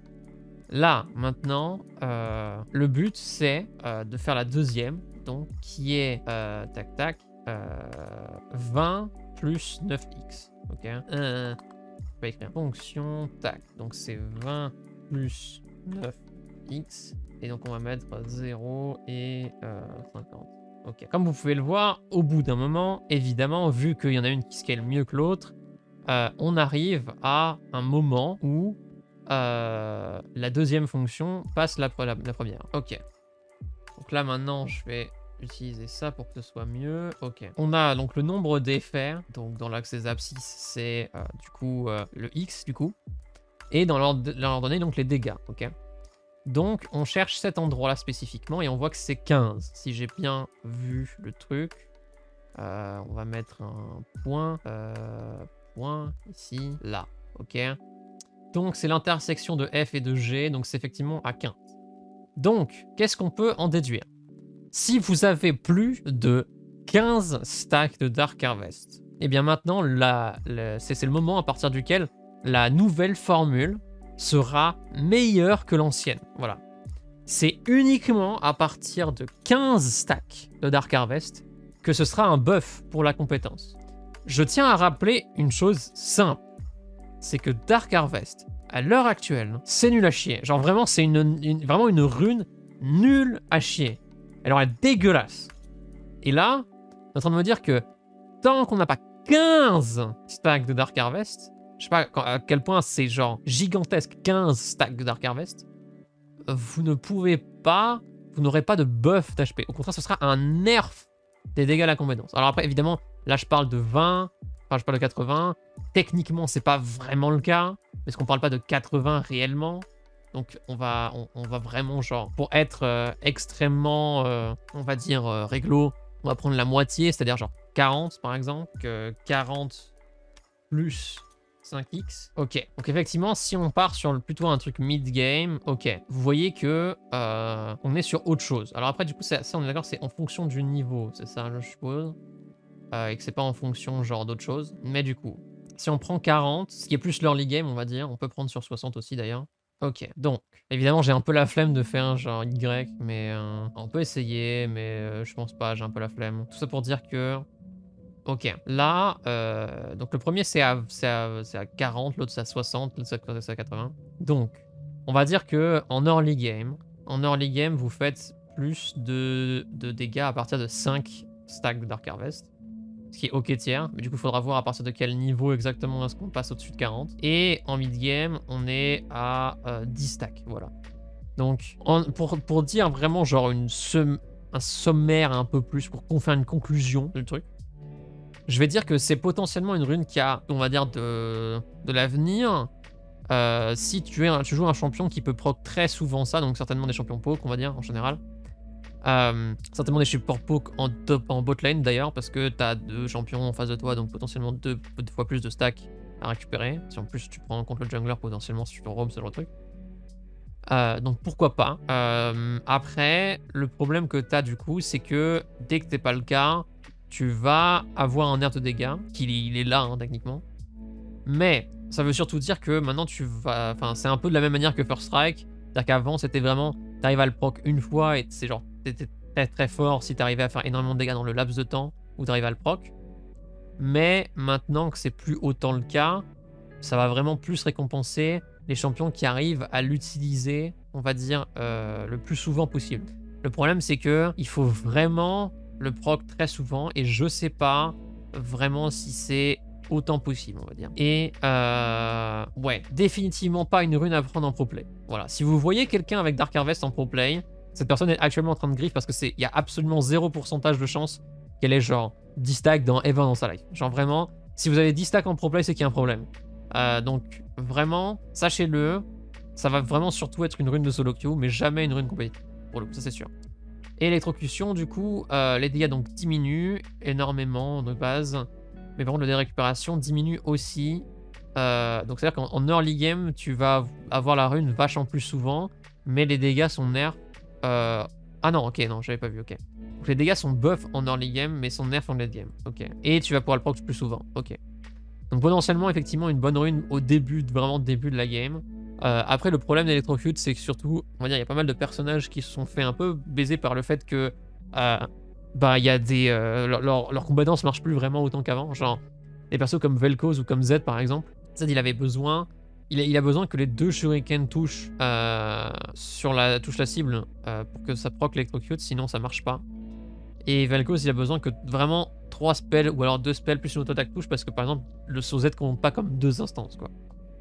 Là, maintenant, euh, le but, c'est euh, de faire la deuxième, donc qui est, euh, tac, tac, euh, vingt plus neuf x, ok. Euh, je vais écrire fonction, tac, donc c'est vingt plus neuf x, et donc on va mettre zéro et euh, cinquante. Ok. Comme vous pouvez le voir, au bout d'un moment, évidemment, vu qu'il y en a une qui scale mieux que l'autre, euh, on arrive à un moment où euh, la deuxième fonction passe la, la, la première. Ok. Donc là maintenant, je vais utiliser ça pour que ce soit mieux. Ok. On a donc le nombre d'effets. Donc dans l'axe des abscisses, c'est euh, du coup euh, le x du coup. Et dans l'ordre donné, donc les dégâts. Ok. Donc on cherche cet endroit-là spécifiquement et on voit que c'est quinze. Si j'ai bien vu le truc, euh, on va mettre un point, euh, point ici, là. Ok. Donc c'est l'intersection de F et de G, donc c'est effectivement à quinze. Donc, qu'est-ce qu'on peut en déduire? Si vous avez plus de quinze stacks de Dark Harvest, et bien maintenant, c'est le moment à partir duquel la nouvelle formule sera meilleure que l'ancienne. Voilà. C'est uniquement à partir de quinze stacks de Dark Harvest que ce sera un buff pour la compétence. Je tiens à rappeler une chose simple. C'est que Dark Harvest, à l'heure actuelle, c'est nul à chier. Genre vraiment, c'est une, une, vraiment une rune nulle à chier. Alors elle est dégueulasse. Et là, on est en train de me dire que tant qu'on n'a pas quinze stacks de Dark Harvest, je sais pas à quel point c'est genre gigantesque, quinze stacks de Dark Harvest, vous ne pouvez pas, vous n'aurez pas de buff d'H P. Au contraire, ce sera un nerf des dégâts à la compétence. Alors après, évidemment, là je parle de vingt, enfin je parle de quatre-vingts. Techniquement, c'est pas vraiment le cas, parce qu'on parle pas de quatre-vingts réellement. Donc on va, on, on va vraiment, genre, pour être euh, extrêmement, euh, on va dire, euh, réglo, on va prendre la moitié, c'est-à-dire genre quarante par exemple, que quarante plus cinq x. Ok, donc effectivement, si on part sur plutôt un truc mid-game, ok, vous voyez que euh, on est sur autre chose. Alors après, du coup, ça, ça on est d'accord, c'est en fonction du niveau, c'est ça, je suppose, euh, et que c'est pas en fonction genre d'autre chose. Mais du coup, si on prend quarante, ce qui est plus l'early game, on va dire, on peut prendre sur soixante aussi d'ailleurs. Ok, donc, évidemment, j'ai un peu la flemme de faire un genre Y, mais euh, on peut essayer, mais euh, je pense pas, j'ai un peu la flemme. Tout ça pour dire que, ok, là, euh, donc le premier c'est à, à, à quarante, l'autre c'est à soixante, l'autre c'est à quatre-vingts. Donc, on va dire que en early game, en early game, vous faites plus de, de dégâts à partir de cinq stacks de Dark Harvest. Ce qui est ok tiers, mais du coup il faudra voir à partir de quel niveau exactement est-ce qu'on passe au-dessus de quarante. Et en mid-game, on est à euh, dix stacks, voilà. Donc, en, pour, pour dire vraiment genre une som un sommaire un peu plus, pour qu'on fasse une conclusion du truc, je vais dire que c'est potentiellement une rune qui a, on va dire, de, de l'avenir. Euh, si tu, es un, tu joues un champion qui peut proc très souvent ça, donc certainement des champions poke, on va dire, en général. Euh, certainement des supports poke en, top, en bot lane d'ailleurs, parce que tu as deux champions en face de toi, donc potentiellement deux, deux fois plus de stacks à récupérer. Si en plus tu prends en compte le jungler, potentiellement si tu te roam, ce genre de truc. Euh, donc pourquoi pas. Euh, après, le problème que tu as du coup, c'est que dès que t'es pas le cas, tu vas avoir un nerf de dégâts, qu'il il est là hein, techniquement. Mais ça veut surtout dire que maintenant tu vas. Enfin, c'est un peu de la même manière que First Strike. C'est-à-dire qu'avant, c'était vraiment. T'arrives à le proc une fois et c'est genre. T'étais très très fort si t'arrivais à faire énormément de dégâts dans le laps de temps où t'arrives à le proc. Mais maintenant que c'est plus autant le cas, ça va vraiment plus récompenser les champions qui arrivent à l'utiliser, on va dire, euh, le plus souvent possible. Le problème, c'est que il faut vraiment le proc très souvent et je sais pas vraiment si c'est autant possible, on va dire. Et euh, ouais, définitivement pas une rune à prendre en pro play. Voilà, si vous voyez quelqu'un avec Dark Harvest en pro play, cette personne est actuellement en train de griffe parce que c'est, il y a absolument zéro pourcentage de chance qu'elle ait genre dix stacks dans Evan dans sa life. Genre vraiment, si vous avez dix stacks en pro play, c'est qu'il y a un problème. Euh, donc vraiment, sachez-le, ça va vraiment surtout être une rune de solo queue, mais jamais une rune compétitive. pour le coup, ça c'est sûr. Et électrocution, du coup, euh, les dégâts donc diminuent énormément de base. Mais par contre, le dé de récupération diminue aussi. Euh, donc c'est-à-dire qu'en early game, tu vas avoir la rune vachement plus souvent. Mais les dégâts sont nerfs. Euh... Ah non, ok, non, j'avais pas vu, ok. Donc les dégâts sont buff en early game, mais sont nerfs en late game. Ok. Et tu vas pouvoir le proc plus souvent. Ok. Donc potentiellement, effectivement, une bonne rune au début, vraiment début de la game. Euh, après, le problème d'Electrocute, c'est que surtout, on va dire, il y a pas mal de personnages qui se sont fait un peu baiser par le fait que, euh, bah, il y a des, euh, leur, leur, leur combatance marche plus vraiment autant qu'avant. Genre, des persos comme Vel'Koz ou comme Z, par exemple. Z, il avait besoin, il a, il a besoin que les deux shurikens touchent euh, sur la touche la cible euh, pour que ça proc l'Electrocute, sinon ça marche pas. Et Vel'Koz, il a besoin que vraiment trois spells ou alors deux spells plus une auto-attaque touche parce que par exemple, le saut Z compte pas comme deux instances, quoi.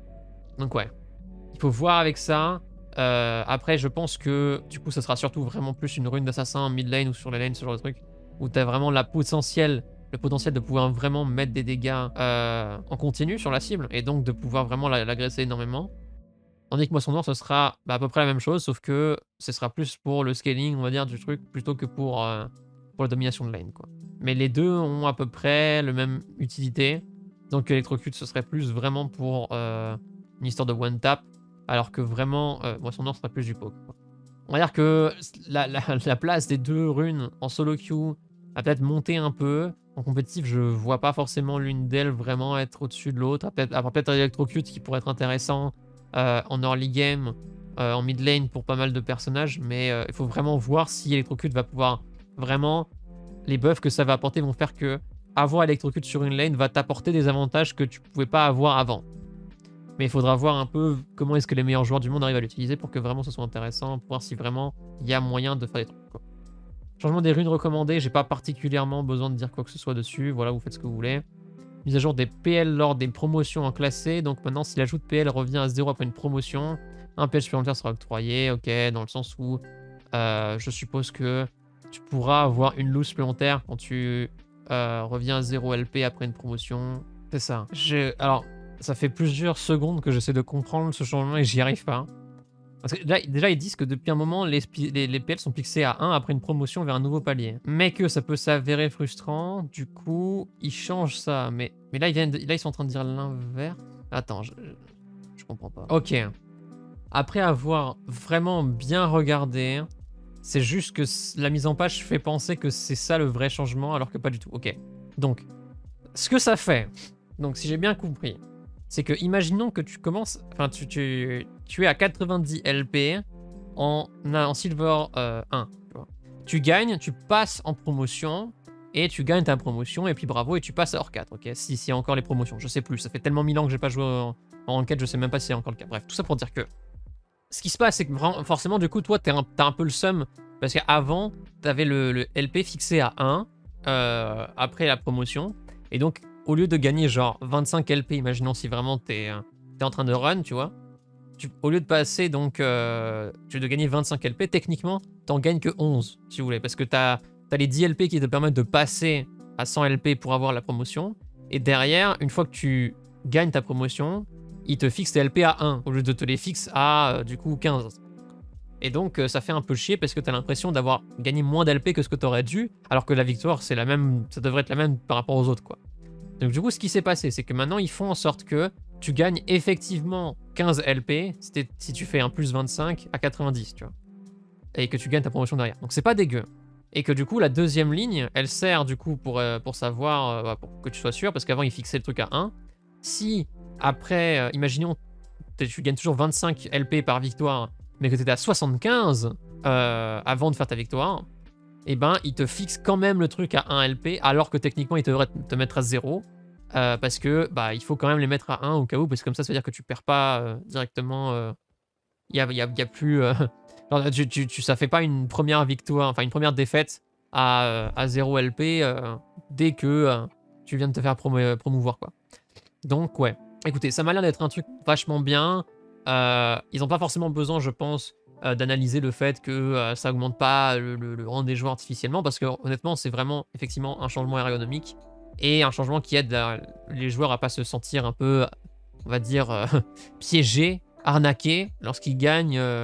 Donc ouais. Il faut voir avec ça. Euh, après, je pense que du coup, ça sera surtout vraiment plus une rune d'assassin en mid lane ou sur la lane, ce genre de truc. Où tu as vraiment la potentiel, le potentiel de pouvoir vraiment mettre des dégâts euh, en continu sur la cible. Et donc de pouvoir vraiment l'agresser énormément. Tandis que Moisson Noire, ce sera bah, à peu près la même chose. Sauf que ce sera plus pour le scaling, on va dire, du truc. Plutôt que pour, euh, pour la domination de lane, quoi. Mais les deux ont à peu près la même utilité. Donc Electrocute, ce serait plus vraiment pour euh, une histoire de one tap. Alors que vraiment, euh, Moisson Noire serait plus du poke, quoi. On va dire que la, la, la place des deux runes en solo queue a peut-être monté un peu. En compétitif, je vois pas forcément l'une d'elles vraiment être au-dessus de l'autre. Après peut-être Electrocute qui pourrait être intéressant euh, en early game, euh, en mid lane pour pas mal de personnages. Mais euh, il faut vraiment voir si Electrocute va pouvoir vraiment... Les buffs que ça va apporter vont faire que avoir Electrocute sur une lane va t'apporter des avantages que tu pouvais pas avoir avant. Mais il faudra voir un peu comment est-ce que les meilleurs joueurs du monde arrivent à l'utiliser pour que vraiment ce soit intéressant, pour voir si vraiment il y a moyen de faire des trucs, quoi. Changement des runes recommandées, j'ai pas particulièrement besoin de dire quoi que ce soit dessus. Voilà, vous faites ce que vous voulez. Mise à jour des P L lors des promotions en classé. Donc maintenant, si l'ajout de P L revient à zéro après une promotion, un P L supplémentaire sera octroyé. Ok, dans le sens où euh, je suppose que tu pourras avoir une loose supplémentaire quand tu euh, reviens à zéro L P après une promotion. C'est ça. Je... Alors... Ça fait plusieurs secondes que j'essaie de comprendre ce changement et j'y arrive pas. Parce que là, déjà, ils disent que depuis un moment, les, les, les P L sont fixés à un après une promotion vers un nouveau palier. Mais que ça peut s'avérer frustrant. Du coup, ils changent ça. Mais, mais là, ils viennent de, là, ils sont en train de dire l'inverse. Attends, je, je, je comprends pas. Ok. Après avoir vraiment bien regardé, c'est juste que la mise en page fait penser que c'est ça le vrai changement, alors que pas du tout. Ok. Donc, ce que ça fait, donc si j'ai bien compris, c'est que imaginons que tu commences, enfin tu, tu, tu es à quatre-vingt-dix L P en, en Silver euh, un. Tu vois. Tu gagnes, tu passes en promotion et tu gagnes ta promotion et puis bravo et tu passes à Or quatre. Ok, si s'il y a encore les promotions, je sais plus. Ça fait tellement mille ans que j'ai pas joué en, en enquête, je sais même pas si c'est encore le cas. Bref, tout ça pour dire que ce qui se passe, c'est que vraiment, forcément du coup toi t'as un, un peu le seum parce qu'avant t'avais le, le L P fixé à un euh, après la promotion et donc au lieu de gagner genre vingt-cinq L P, imaginons si vraiment t'es es en train de run, tu vois, tu, au lieu de passer donc, euh, tu veux de gagner vingt-cinq L P, techniquement, t'en gagnes que onze, si vous voulez, parce que t'as as les dix L P qui te permettent de passer à cent L P pour avoir la promotion, et derrière, une fois que tu gagnes ta promotion, il te fixe tes L P à un, au lieu de te les fixe à, euh, du coup, quinze. Et donc, euh, ça fait un peu chier parce que t'as l'impression d'avoir gagné moins d'L P que ce que t'aurais dû, alors que la victoire, c'est la même, ça devrait être la même par rapport aux autres, quoi. Donc du coup, ce qui s'est passé, c'est que maintenant, ils font en sorte que tu gagnes effectivement quinze L P si tu fais un plus vingt-cinq à quatre-vingt-dix, tu vois. Et que tu gagnes ta promotion derrière. Donc c'est pas dégueu. Et que du coup, la deuxième ligne, elle sert du coup pour, euh, pour savoir, euh, pour que tu sois sûr, parce qu'avant, ils fixaient le truc à un. Si, après, euh, imaginons, tu gagnes toujours vingt-cinq L P par victoire, mais que tu étais à soixante-quinze euh, avant de faire ta victoire, et eh ben il te fixe quand même le truc à un L P, alors que techniquement il devrait te mettre à zéro, euh, parce que bah il faut quand même les mettre à un au cas où, parce que comme ça ça veut dire que tu perds pas euh, directement, il euh, y, a, y, a, y a plus, euh, genre, tu, tu, tu, ça fait pas une première victoire, enfin une première défaite à, euh, à zéro L P euh, dès que euh, tu viens de te faire promo promouvoir, quoi. Donc ouais, écoutez, ça m'a l'air d'être un truc vachement bien, euh, ils n'ont pas forcément besoin, je pense, Euh, d'analyser le fait que euh, ça augmente pas le, le, le rang des joueurs artificiellement, parce que honnêtement c'est vraiment effectivement un changement ergonomique et un changement qui aide la, les joueurs à pas se sentir un peu, on va dire, euh, piégés, arnaqués lorsqu'ils gagnent euh,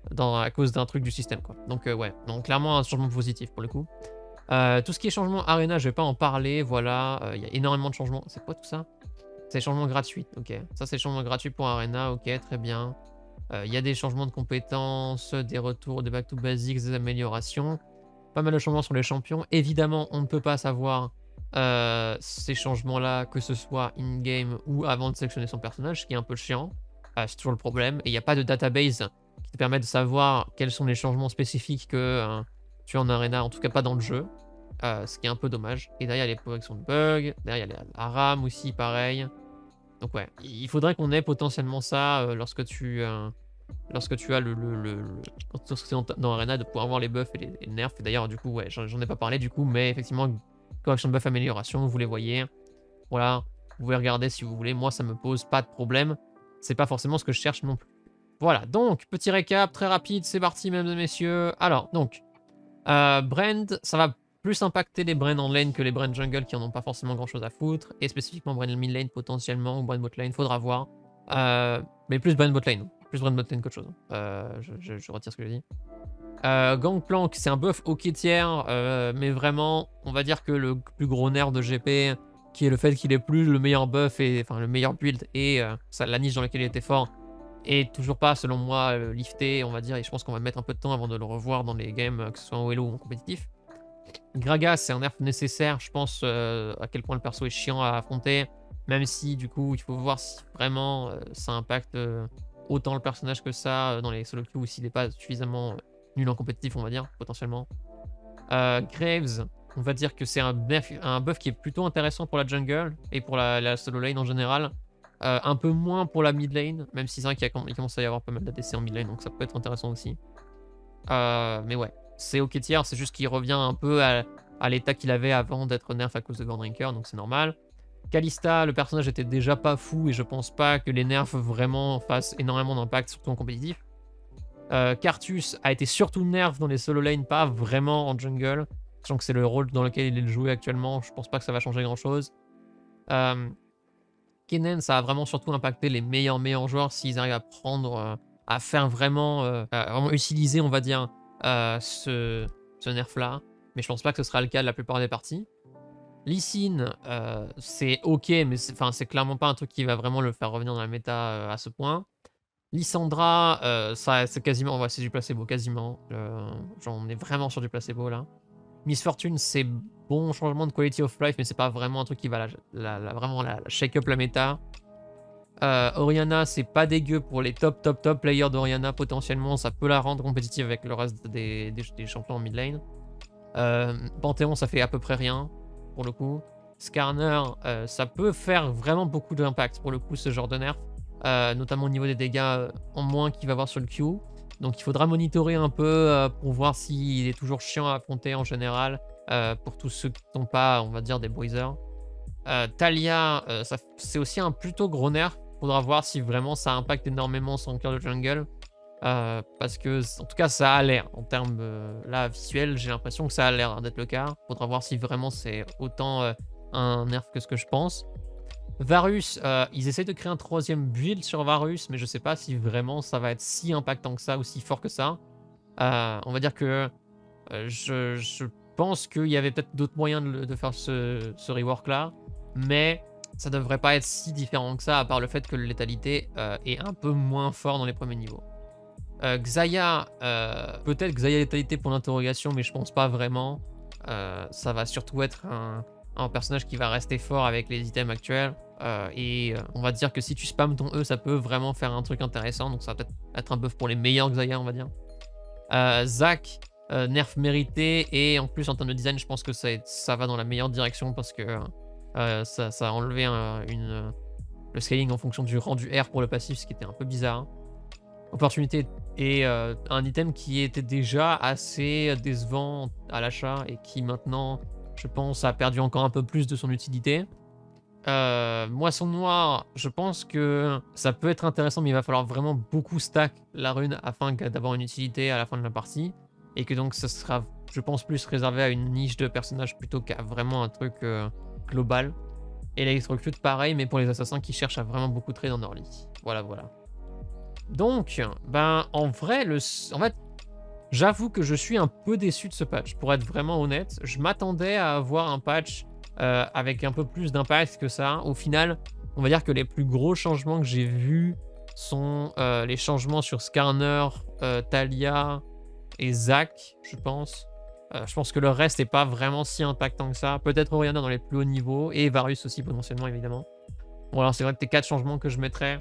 dans, à cause d'un truc du système, quoi. Donc, euh, ouais, donc clairement un changement positif pour le coup. Euh, tout ce qui est changement Arena, je vais pas en parler, voilà. Il euh, y a énormément de changements. C'est quoi tout ça? C'est les changements gratuits, ok. Ça, c'est les changements gratuits pour Arena, ok, très bien. Il euh, y a des changements de compétences, des retours, des back to basics, des améliorations. Pas mal de changements sur les champions. Évidemment, on ne peut pas savoir euh, ces changements-là, que ce soit in-game ou avant de sélectionner son personnage, ce qui est un peu chiant. Euh, c'est toujours le problème. Et il n'y a pas de database qui te permet de savoir quels sont les changements spécifiques que euh, tu as en Arena, en tout cas pas dans le jeu. Euh, ce qui est un peu dommage. Et derrière, il y a les corrections de bugs. Derrière, il y a la RAM aussi, pareil. Donc ouais, il faudrait qu'on ait potentiellement ça euh, lorsque tu... Euh, lorsque tu as le, le, le, le lorsque tu es dans Arena, de pouvoir voir les buffs et les, et les nerfs. Et d'ailleurs, du coup, ouais, j'en ai pas parlé du coup, mais effectivement, correction de buff, amélioration, vous les voyez. Voilà, vous pouvez regarder si vous voulez. Moi, ça me pose pas de problème. C'est pas forcément ce que je cherche non plus. Voilà, donc, petit récap très rapide, c'est parti, mesdames et messieurs. Alors, donc, euh, Brand, ça va plus impacter les Brand en lane que les Brand jungle qui en ont pas forcément grand chose à foutre. Et spécifiquement Brand mid lane potentiellement, ou Brand bot lane, faudra voir. Euh, mais plus Brand bot lane. Plus Brand bot lane qu'autre chose. Euh, je, je, je retire ce que j'ai dit. Euh, Gangplank, c'est un buff ok tiers, euh, mais vraiment, on va dire que le plus gros nerf de G P, qui est le fait qu'il est plus le meilleur buff, et enfin le meilleur build, et euh, ça, la niche dans laquelle il était fort, et toujours pas, selon moi, euh, lifté, on va dire, et je pense qu'on va mettre un peu de temps avant de le revoir dans les games, que ce soit en Elo ou en compétitif. Gragas, c'est un nerf nécessaire, je pense euh, à quel point le perso est chiant à affronter, même si du coup, il faut voir si vraiment euh, ça impacte euh, autant le personnage que ça euh, dans les solo queues, ou s'il n'est pas suffisamment euh, nul en compétitif, on va dire, potentiellement. Euh, Graves, on va dire que c'est un, un buff qui est plutôt intéressant pour la jungle et pour la, la solo lane en général. Euh, un peu moins pour la mid lane, même si c'est vrai qu'il commence à y avoir pas mal d'A D C en mid lane, donc ça peut être intéressant aussi. Euh, mais ouais, c'est ok tiers, c'est juste qu'il revient un peu à, à l'état qu'il avait avant d'être nerf à cause de Gordrinker, donc c'est normal. Kalista, le personnage était déjà pas fou et je pense pas que les nerfs vraiment fassent énormément d'impact, surtout en compétitif. Euh, Cartus a été surtout nerf dans les solo lane, pas vraiment en jungle, sachant que c'est le rôle dans lequel il est joué actuellement, je pense pas que ça va changer grand chose. Euh, Kennen, ça a vraiment surtout impacté les meilleurs meilleurs joueurs s'ils arrivent à prendre, euh, à faire vraiment, euh, à vraiment utiliser, on va dire, euh, ce, ce nerf-là. Mais je pense pas que ce sera le cas de la plupart des parties. Lee Sin, euh, c'est ok, mais c'est clairement pas un truc qui va vraiment le faire revenir dans la méta euh, à ce point. Lissandra, euh, ça c'est quasiment, ouais, c'est du placebo, quasiment. Euh, genre, on est vraiment sur du placebo là. Miss Fortune, c'est bon changement de quality of life, mais c'est pas vraiment un truc qui va la, la, la, vraiment la, la shake up la méta. Euh, Orianna, c'est pas dégueu pour les top top top players d'Orianna, potentiellement, ça peut la rendre compétitive avec le reste des, des, des champions en mid lane. Euh, Panthéon, ça fait à peu près rien, pour le coup. Skarner, euh, ça peut faire vraiment beaucoup d'impact, pour le coup, ce genre de nerf. Euh, notamment au niveau des dégâts en moins qu'il va avoir sur le Q. Donc il faudra monitorer un peu euh, pour voir s'il est toujours chiant à affronter en général, euh, pour tous ceux qui ne sont pas, on va dire, des bruisers. Euh, Talia, euh, c'est aussi un plutôt gros nerf. Faudra voir si vraiment ça impacte énormément son cœur de jungle. Euh, parce que, en tout cas, ça a l'air. En termes euh, là, visuels, j'ai l'impression que ça a l'air d'être le cas. Faudra voir si vraiment c'est autant euh, un nerf que ce que je pense. Varus, euh, ils essayent de créer un troisième build sur Varus, mais je sais pas si vraiment ça va être si impactant que ça ou si fort que ça. Euh, on va dire que euh, je, je pense qu'il y avait peut-être d'autres moyens de, de faire ce, ce rework là, mais ça devrait pas être si différent que ça, à part le fait que la létalité euh, est un peu moins fort dans les premiers niveaux. Euh, Xayah, euh, peut-être Xayah létalité pour l'interrogation, mais je pense pas vraiment. Euh, ça va surtout être un, un personnage qui va rester fort avec les items actuels. Euh, et euh, on va dire que si tu spams ton E, ça peut vraiment faire un truc intéressant. Donc ça va peut-être être un buff pour les meilleurs Xayah, on va dire. Euh, Zac, euh, nerf mérité. Et en plus, en termes de design, je pense que ça, ça va dans la meilleure direction parce que euh, ça, ça a enlevé un, une, le scaling en fonction du rendu R pour le passif, ce qui était un peu bizarre. Opportunité est euh, un item qui était déjà assez décevant à l'achat et qui maintenant, je pense, a perdu encore un peu plus de son utilité. Euh, Moisson Noire, je pense que ça peut être intéressant, mais il va falloir vraiment beaucoup stack la rune afin d'avoir une utilité à la fin de la partie. Et que donc ça sera, je pense, plus réservé à une niche de personnages plutôt qu'à vraiment un truc euh, global. Et l'électrocute, pareil, mais pour les assassins qui cherchent à vraiment beaucoup trade en early. Voilà, voilà. Donc, ben, en vrai, le, en fait, j'avoue que je suis un peu déçu de ce patch, pour être vraiment honnête. Je m'attendais à avoir un patch euh, avec un peu plus d'impact que ça. Au final, on va dire que les plus gros changements que j'ai vus sont euh, les changements sur Skarner, euh, Talia et Zac, je pense. Euh, je pense que le reste n'est pas vraiment si impactant que ça. Peut-être Orianna dans les plus hauts niveaux et Varus aussi potentiellement, évidemment. Bon, alors c'est vrai que tes quatre changements que je mettrais,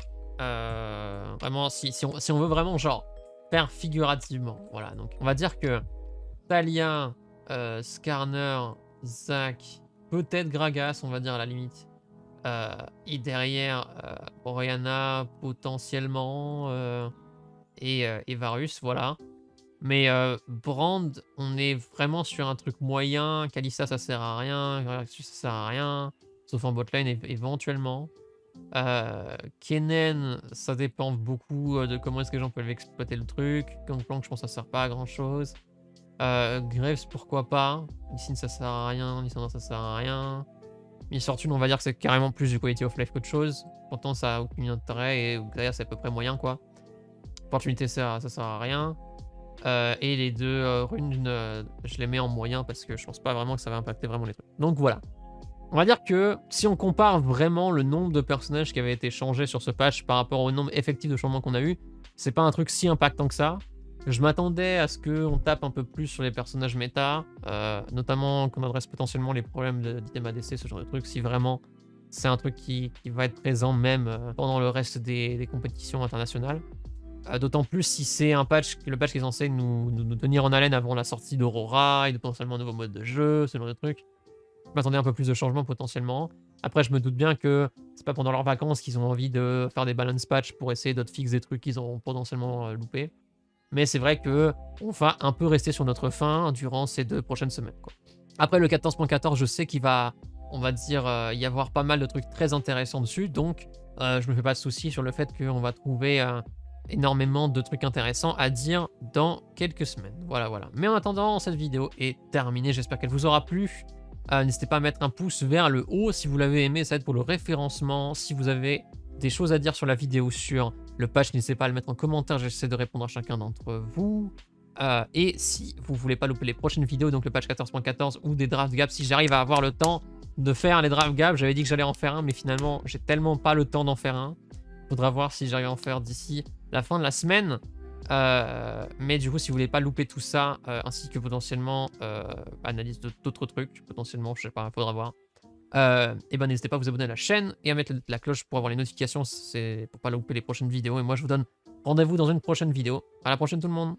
euh, vraiment, si, si, on, si on veut vraiment, genre, faire figurativement. Voilà, donc on va dire que Talia, euh, Skarner, Zac, peut-être Gragas, on va dire à la limite. Euh, et derrière, euh, Orianna potentiellement, euh, et, euh, et Varus, voilà. Mais euh, Brand, on est vraiment sur un truc moyen. Kalista, ça sert à rien. Gragas, ça sert à rien. Sauf en botlane, é éventuellement. Euh, Kennen, ça dépend beaucoup euh, de comment est-ce que les gens peuvent exploiter le truc. Gangplank, je pense que ça sert pas à grand chose. Euh, Graves, pourquoi pas. Issyn, ça sert à rien. Lissandra, ça sert à rien. Miss Fortune, on va dire que c'est carrément plus du quality of life qu'autre chose. Pourtant, ça a aucun intérêt et derrière, c'est à peu près moyen, quoi. Opportunité, ça, ça sert à rien. Euh, et les deux euh, runes, euh, je les mets en moyen parce que je pense pas vraiment que ça va impacter vraiment les trucs. Donc voilà. On va dire que si on compare vraiment le nombre de personnages qui avaient été changés sur ce patch par rapport au nombre effectif de changements qu'on a eu, c'est pas un truc si impactant que ça. Je m'attendais à ce qu'on tape un peu plus sur les personnages méta, euh, notamment qu'on adresse potentiellement les problèmes d'item A D C, ce genre de truc, si vraiment c'est un truc qui, qui va être présent même euh, pendant le reste des, des compétitions internationales. Euh, D'autant plus si c'est un patch, le patch qui est censé nous, nous, nous tenir en haleine avant la sortie d'Aurora et de potentiellement un nouveau mode de jeu, ce genre de truc. Je m'attendais un peu plus de changements potentiellement. Après, je me doute bien que c'est pas pendant leurs vacances qu'ils ont envie de faire des balance patch pour essayer de fixer des trucs qu'ils auront potentiellement euh, loupés. Mais c'est vrai que on va un peu rester sur notre faim durant ces deux prochaines semaines, quoi. Après, le quatorze point quatorze, je sais qu'il va, on va dire, euh, y avoir pas mal de trucs très intéressants dessus. Donc, euh, je me fais pas de soucis sur le fait qu'on va trouver euh, énormément de trucs intéressants à dire dans quelques semaines. Voilà, voilà. Mais en attendant, cette vidéo est terminée. J'espère qu'elle vous aura plu. Euh, N'hésitez pas à mettre un pouce vers le haut si vous l'avez aimé, ça aide pour le référencement. Si vous avez des choses à dire sur la vidéo, sur le patch, n'hésitez pas à le mettre en commentaire, j'essaie de répondre à chacun d'entre vous. Euh, et si vous voulez pas louper les prochaines vidéos, donc le patch quatorze point quatorze ou des draft gaps, si j'arrive à avoir le temps de faire les draft gaps, j'avais dit que j'allais en faire un, mais finalement, j'ai tellement pas le temps d'en faire un. Faudra voir si j'arrive à en faire d'ici la fin de la semaine. Euh, mais du coup, si vous voulez pas louper tout ça, euh, ainsi que potentiellement euh, analyse d'autres trucs, potentiellement, je sais pas, faudra voir. Euh, et ben n'hésitez pas à vous abonner à la chaîne et à mettre la cloche pour avoir les notifications, c'est pour pas louper les prochaines vidéos. Et moi, je vous donne rendez-vous dans une prochaine vidéo. À la prochaine, tout le monde.